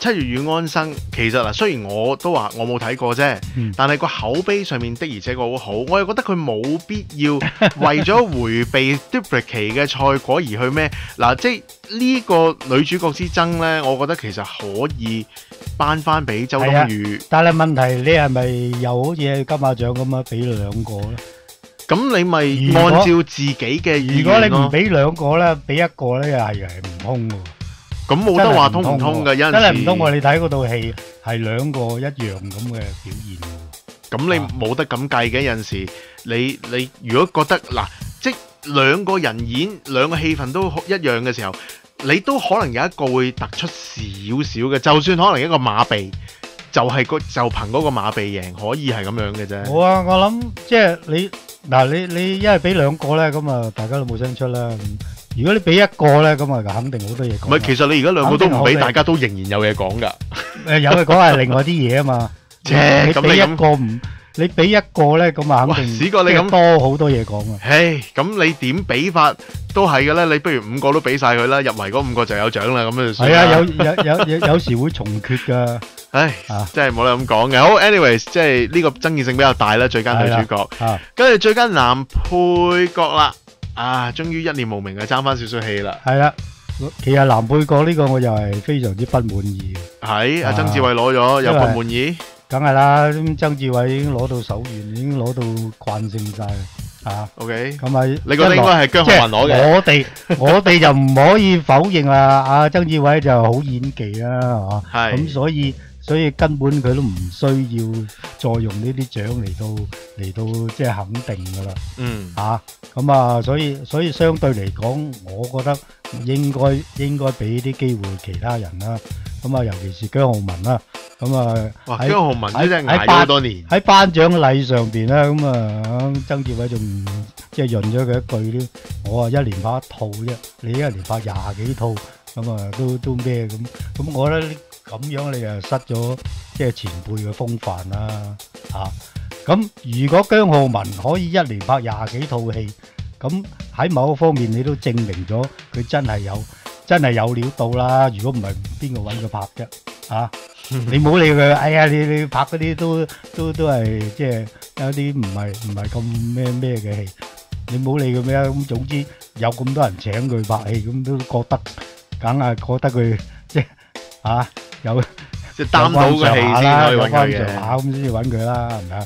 七月與安生其實嗱，雖然我都話我冇睇過啫，但係個口碑上面的而且確好好，我又覺得佢冇必要為咗迴避 duplicate 嘅賽果而去咩嗱，即係呢個女主角之爭呢，我覺得其實可以頒翻俾周冬雨。 但係問題你係咪又好似金馬獎咁啊？俾兩個咧？ 咁你咪按照自己嘅意願咯。如果你唔俾兩個咧，俾一個咧又係唔通喎。 咁冇得話通唔通嘅，有陣時真係唔通喎！你睇嗰套戲係兩個一樣咁嘅表現喎。 咁你冇得咁計嘅，有陣時你如果覺得嗱，即兩個人演兩個戲份都一樣嘅時候，你都可能有一個會突出少少嘅，就算可能一個馬鼻，就憑嗰個馬鼻贏，可以係咁樣嘅啫。 好啊，我諗即係你一係俾兩個咧，咁啊大家都冇聲出啦。如果你俾一個咧，咁啊肯定好多嘢講。 唔係，其實你而家兩個都唔俾，大家都仍然有嘢講㗎。 有嘢講係另外啲嘢啊嘛。你俾一個唔，你俾一個咧，咁啊肯定史哥你咁多好多嘢講啊。 唉，咁你點俾法都係嘅咧？你不如5個都俾晒佢啦，入圍嗰5個就有獎啦，咁就算啦。 係啊，有時會重缺㗎。 唉，真係冇得咁講嘅。好 ，anyways，即係呢個爭議性比較大啦，最佳女主角。跟住最佳男配角啦。終於一念無明爭翻少少氣啦。係啦， 其實男配角呢個我又係非常之不滿意嘅。 係，阿曾志偉攞咗又不滿意。 梗係啦，曾志偉已經攞到手軟，已經攞到慣性晒啦。 OK， 咁啊， 你覺得應該係姜浩文攞嘅？ 我哋就唔可以否認阿曾志偉就好演技啦，係嘛？咁所以根本佢都唔需要再用呢啲獎嚟到即係肯定噶啦。咁啊，所以相對嚟講，我覺得應該俾啲機會其他人啦。咁啊，尤其是姜浩文啦。咁啊， 姜浩文真係捱咗好多年。 喺頒獎禮上邊咧，咁啊，曾志偉仲即係潤咗佢一句咧，我啊一年拍一套啫，你一年拍20幾套，咁啊都咩咁？咁我覺得咁樣你又失咗即係前輩嘅風範啦。咁如果姜浩文可以一年拍20幾套戲，咁喺某一方面你都證明咗佢真係有料到啦。如果唔係邊個揾佢拍啫？你唔好理佢。哎呀，你拍嗰啲都係即係有啲唔係咁咩嘅戲，你唔好理佢咩。咁總之有咁多人請佢拍戲，咁都覺得梗係覺得佢即係有即係擔到個戲先可以揾佢嘅， 咁先至揾佢啦，係咪啊？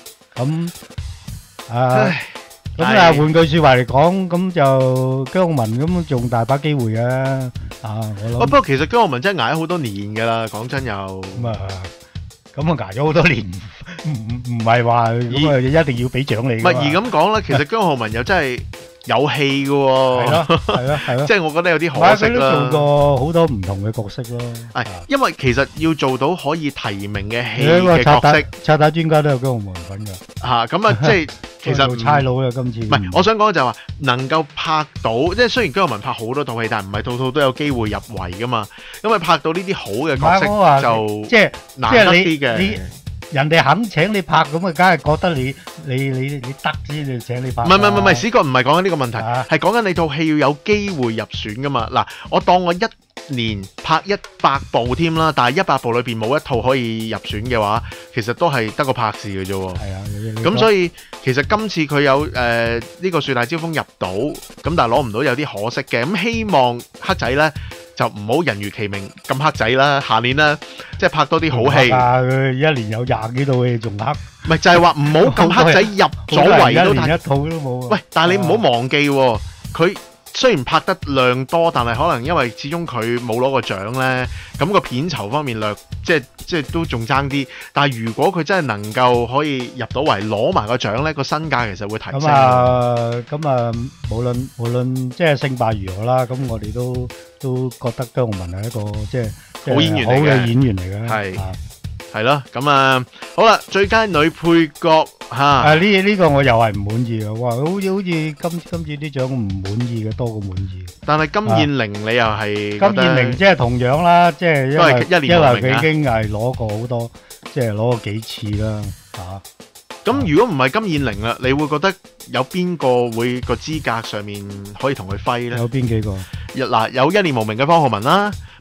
咁換句説話嚟講，咁就姜浩文咁仲大把機會嘅。我諗。 不過其實姜浩文真係捱咗好多年㗎啦，講真又。 咁啊捱咗好多年，唔係話咁啊一定要俾獎你。 唔係而咁講啦，其實姜浩文又真係有戲㗎喎。係咯。即係我覺得有啲可惜啦。 佢都做過好多唔同嘅角色咯。 因為其實要做到可以提名嘅戲嘅角色， 拆彈專家都有姜浩文份㗎。 咁啊，即係。其實做差佬啊，今次唔係，我想講就係話能夠拍到，即係雖然姜浩文拍好多套戲，但係唔係套套都有機會入圍噶嘛。咁佢拍到呢啲好嘅角色就即係難得啲嘅。 人哋肯請你拍咁啊，梗係覺得你得先至請你拍。 唔係，史哥唔係講緊呢個問題，係講緊你套戲要有機會入選噶嘛。嗱，我當我一年拍100部添啦，但係100部裏邊冇一套可以入選嘅話，其實都係得個拍字嘅啫喎。 係啊， 咁所以其實今次佢有呢個樹大招風入到，咁但係攞唔到有啲可惜嘅。咁希望黑仔呢就唔好人如其名咁黑仔啦，下年啦即係拍多啲好戲。 佢一年有20幾套戲仲黑。 唔係就係話唔好咁黑仔入咗圍都一年一套都冇。 喂，但係你唔好忘記喎，佢。雖然拍得量多，但係可能因為始終佢冇攞過獎呢，咁個片酬方面即係都仲爭啲。但係如果佢真係能夠可以入到圍攞埋個獎呢，個身價其實會提升。 咁啊，無論即係勝敗如何啦，咁我哋都覺得姜浩文係一個即係好演員嚟嘅。 係咯，咁啊，好啦，最佳女配角嚇。 呢個我又係唔滿意嘅，哇！好似今次啲獎唔滿意嘅多過滿意。 但係金燕玲你又係金燕玲即係同樣啦，即係因為佢已經係攞過好多，即係攞過幾次啦咁如果唔係金燕玲啦，你會覺得有邊個會個資格上面可以同佢揮呢？ 有邊幾個？ 有一念無明嘅方浩文啦。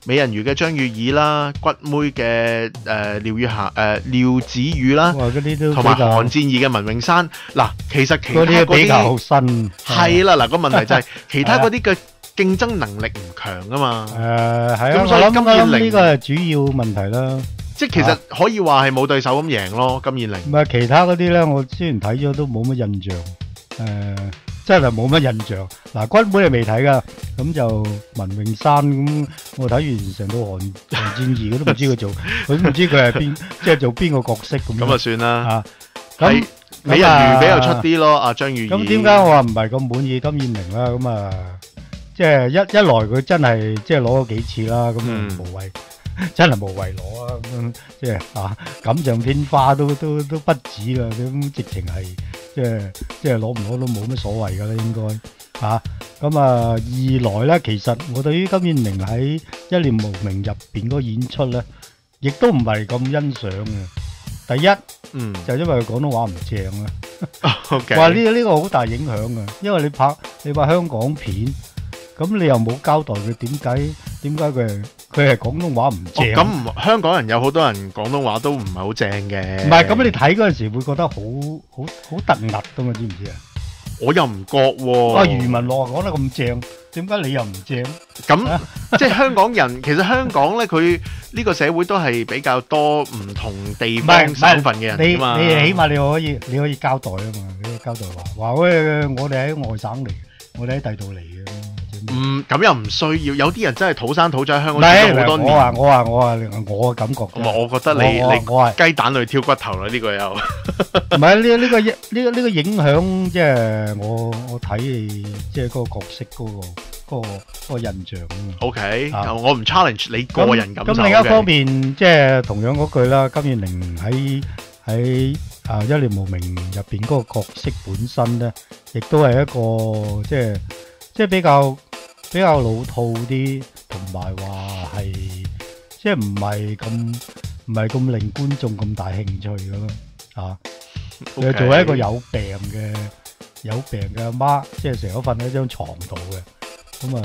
美人魚嘅張雨綺啦，骨妹嘅廖子宇啦， 哇嗰啲都同埋比較寒戰二嘅文詠珊。嗱，其實其他嗰啲嗰比較啲新。 係啦，嗱個問題就係其他嗰啲嘅競爭能力唔強啊嘛。 係啊， 咁所以金燕玲呢個係主要問題啦。 即係其實可以話係冇對手咁贏咯，金燕玲。 唔係其他嗰啲咧，我之前睇咗都冇乜印象，真係冇乜印象。嗱，軍妹係未睇噶，咁就文詠珊咁，我睇完成套寒戰2，我都唔知佢做，佢都唔知佢係邊，即係做邊個角色咁。 咁啊算啦。 啊， 係美人魚比較出啲咯，阿張雨綺。 咁點解我話唔係咁滿意金燕玲啦？咁啊，即係一來佢真係即係攞咗幾次啦，咁啊無謂。真係無謂攞啊！咁即係錦上添花都不止啦，咁直情係即係攞唔攞都冇乜所謂噶啦，應該咁二來咧，其實我對於金燕玲喺《一念無明》入邊嗰個演出咧，亦都唔係咁欣賞嘅。第一，就因為佢廣東話唔正啊。話呢個好大影響嘅，因為你拍香港片，咁你又冇交代佢點解佢係廣東話唔正。 咁香港人有好多人廣東話都唔係好正嘅。 唔係，咁你睇嗰陣時會覺得好突兀噶嘛？知唔知啊？ 我又唔覺喎。 余文樂講得咁正，點解你又唔正？ 咁即係香港人，其實香港咧，佢呢個社會都係比較多唔同地方省份嘅人啊嘛。 你起碼你可以交代啊嘛，你可以交代話喂，我哋喺外省嚟，我哋喺第度嚟嘅。 咁又唔需要，有啲人真係土生土長喺香港住咗好多年。 我嘅感覺。 我覺得你雞蛋裏挑骨頭啦，呢個又唔係呢個影響，即係我睇即係嗰個角色嗰個印象。 OK，我唔 challenge 你個人感受嘅。 咁另一方面，即係同樣嗰句啦，金燕玲喺《一念無明》入邊嗰個角色本身咧，亦都係一個即係比較老套啲，同埋話係即係唔係咁令觀眾咁大興趣嘅咯。佢做一個有病嘅阿媽，即係成日都瞓喺張床度嘅，咁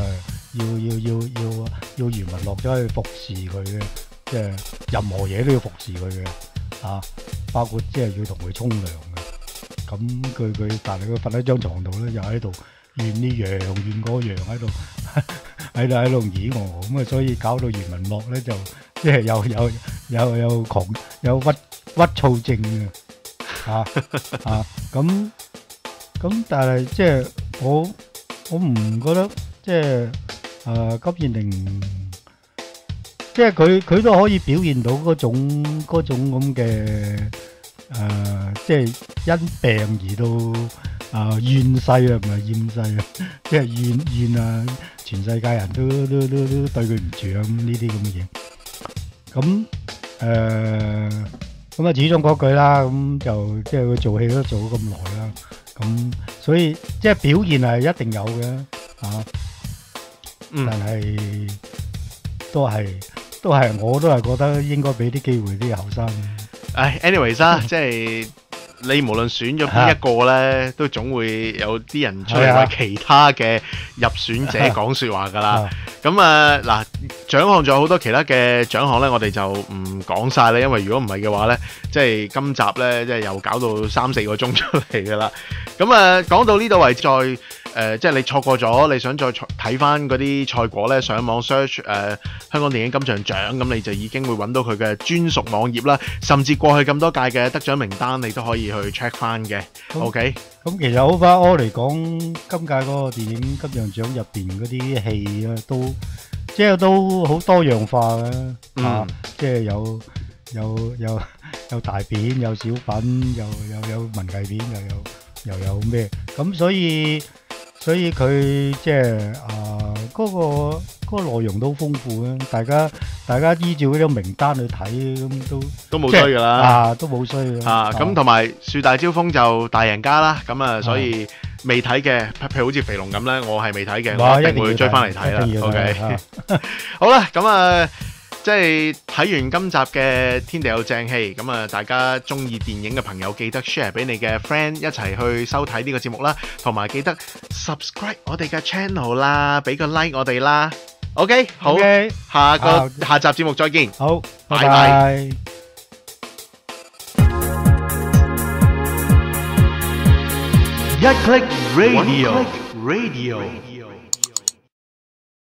要余文樂走去服侍佢嘅，即係任何嘢都要服侍佢嘅，包括即係要同佢沖涼嘅。咁佢但係佢瞓喺張床度咧，又喺度怨呢樣怨嗰樣，喺度咦我咁啊，所以搞到余文樂咧就即係有狂有鬱躁症咁但係即係我唔覺得即係金燕玲即係佢都可以表現到嗰種咁嘅即係因病而到怨世啊，唔係厭世啊，即係怨全世界人都對佢唔住啊，咁呢啲咁嘅嘢。咁始終嗰句啦，咁就即係佢做戲都做咗咁耐啦，咁所以即係表現係一定有嘅但係都係我都係覺得應該俾啲機會啲後生。 anyways 啦，即係你無論選咗邊一個咧，都總會有啲人出嚟為其他嘅入選者講説話㗎啦。咁嗱，獎項仲有好多其他嘅獎項咧，我哋就唔講晒啦，因為如果唔係嘅話咧，即係今集咧，即係又搞到3-4個鐘出嚟㗎啦。咁講到呢度為止，即係你錯過咗，你想再睇翻嗰啲賽果咧，上網 search 香港電影金像獎，咁你就已經會揾到佢嘅專屬網頁啦，甚至過去咁多屆嘅得獎名單，你都可以去 check 翻嘅。OK， 咁其實 overall 嚟講，今屆嗰個電影金像獎入邊嗰啲戲咧，都好多樣化嘅，即係有大片，有小品，有文藝片，又有咩咁，所以佢即係嗰個內容都豐富啊！大家依照嗰張名單去睇，咁都冇衰噶啦，都冇衰咁同埋樹大招風就大贏家啦，咁所以未睇嘅，譬如好似肥龍咁咧，我係未睇嘅，我一定會追翻嚟睇啦。OK，好啦，咁即係睇完今集嘅天地有正氣，咁大家中意電影嘅朋友記得 share 俾你嘅 friend 一齊去收睇呢個節目啦，同埋記得 subscribe 我哋嘅 channel 啦，俾個 like 我哋啦。 OK， 好， OK， 下集節目再見。 好，拜拜拜拜。 一 click radio。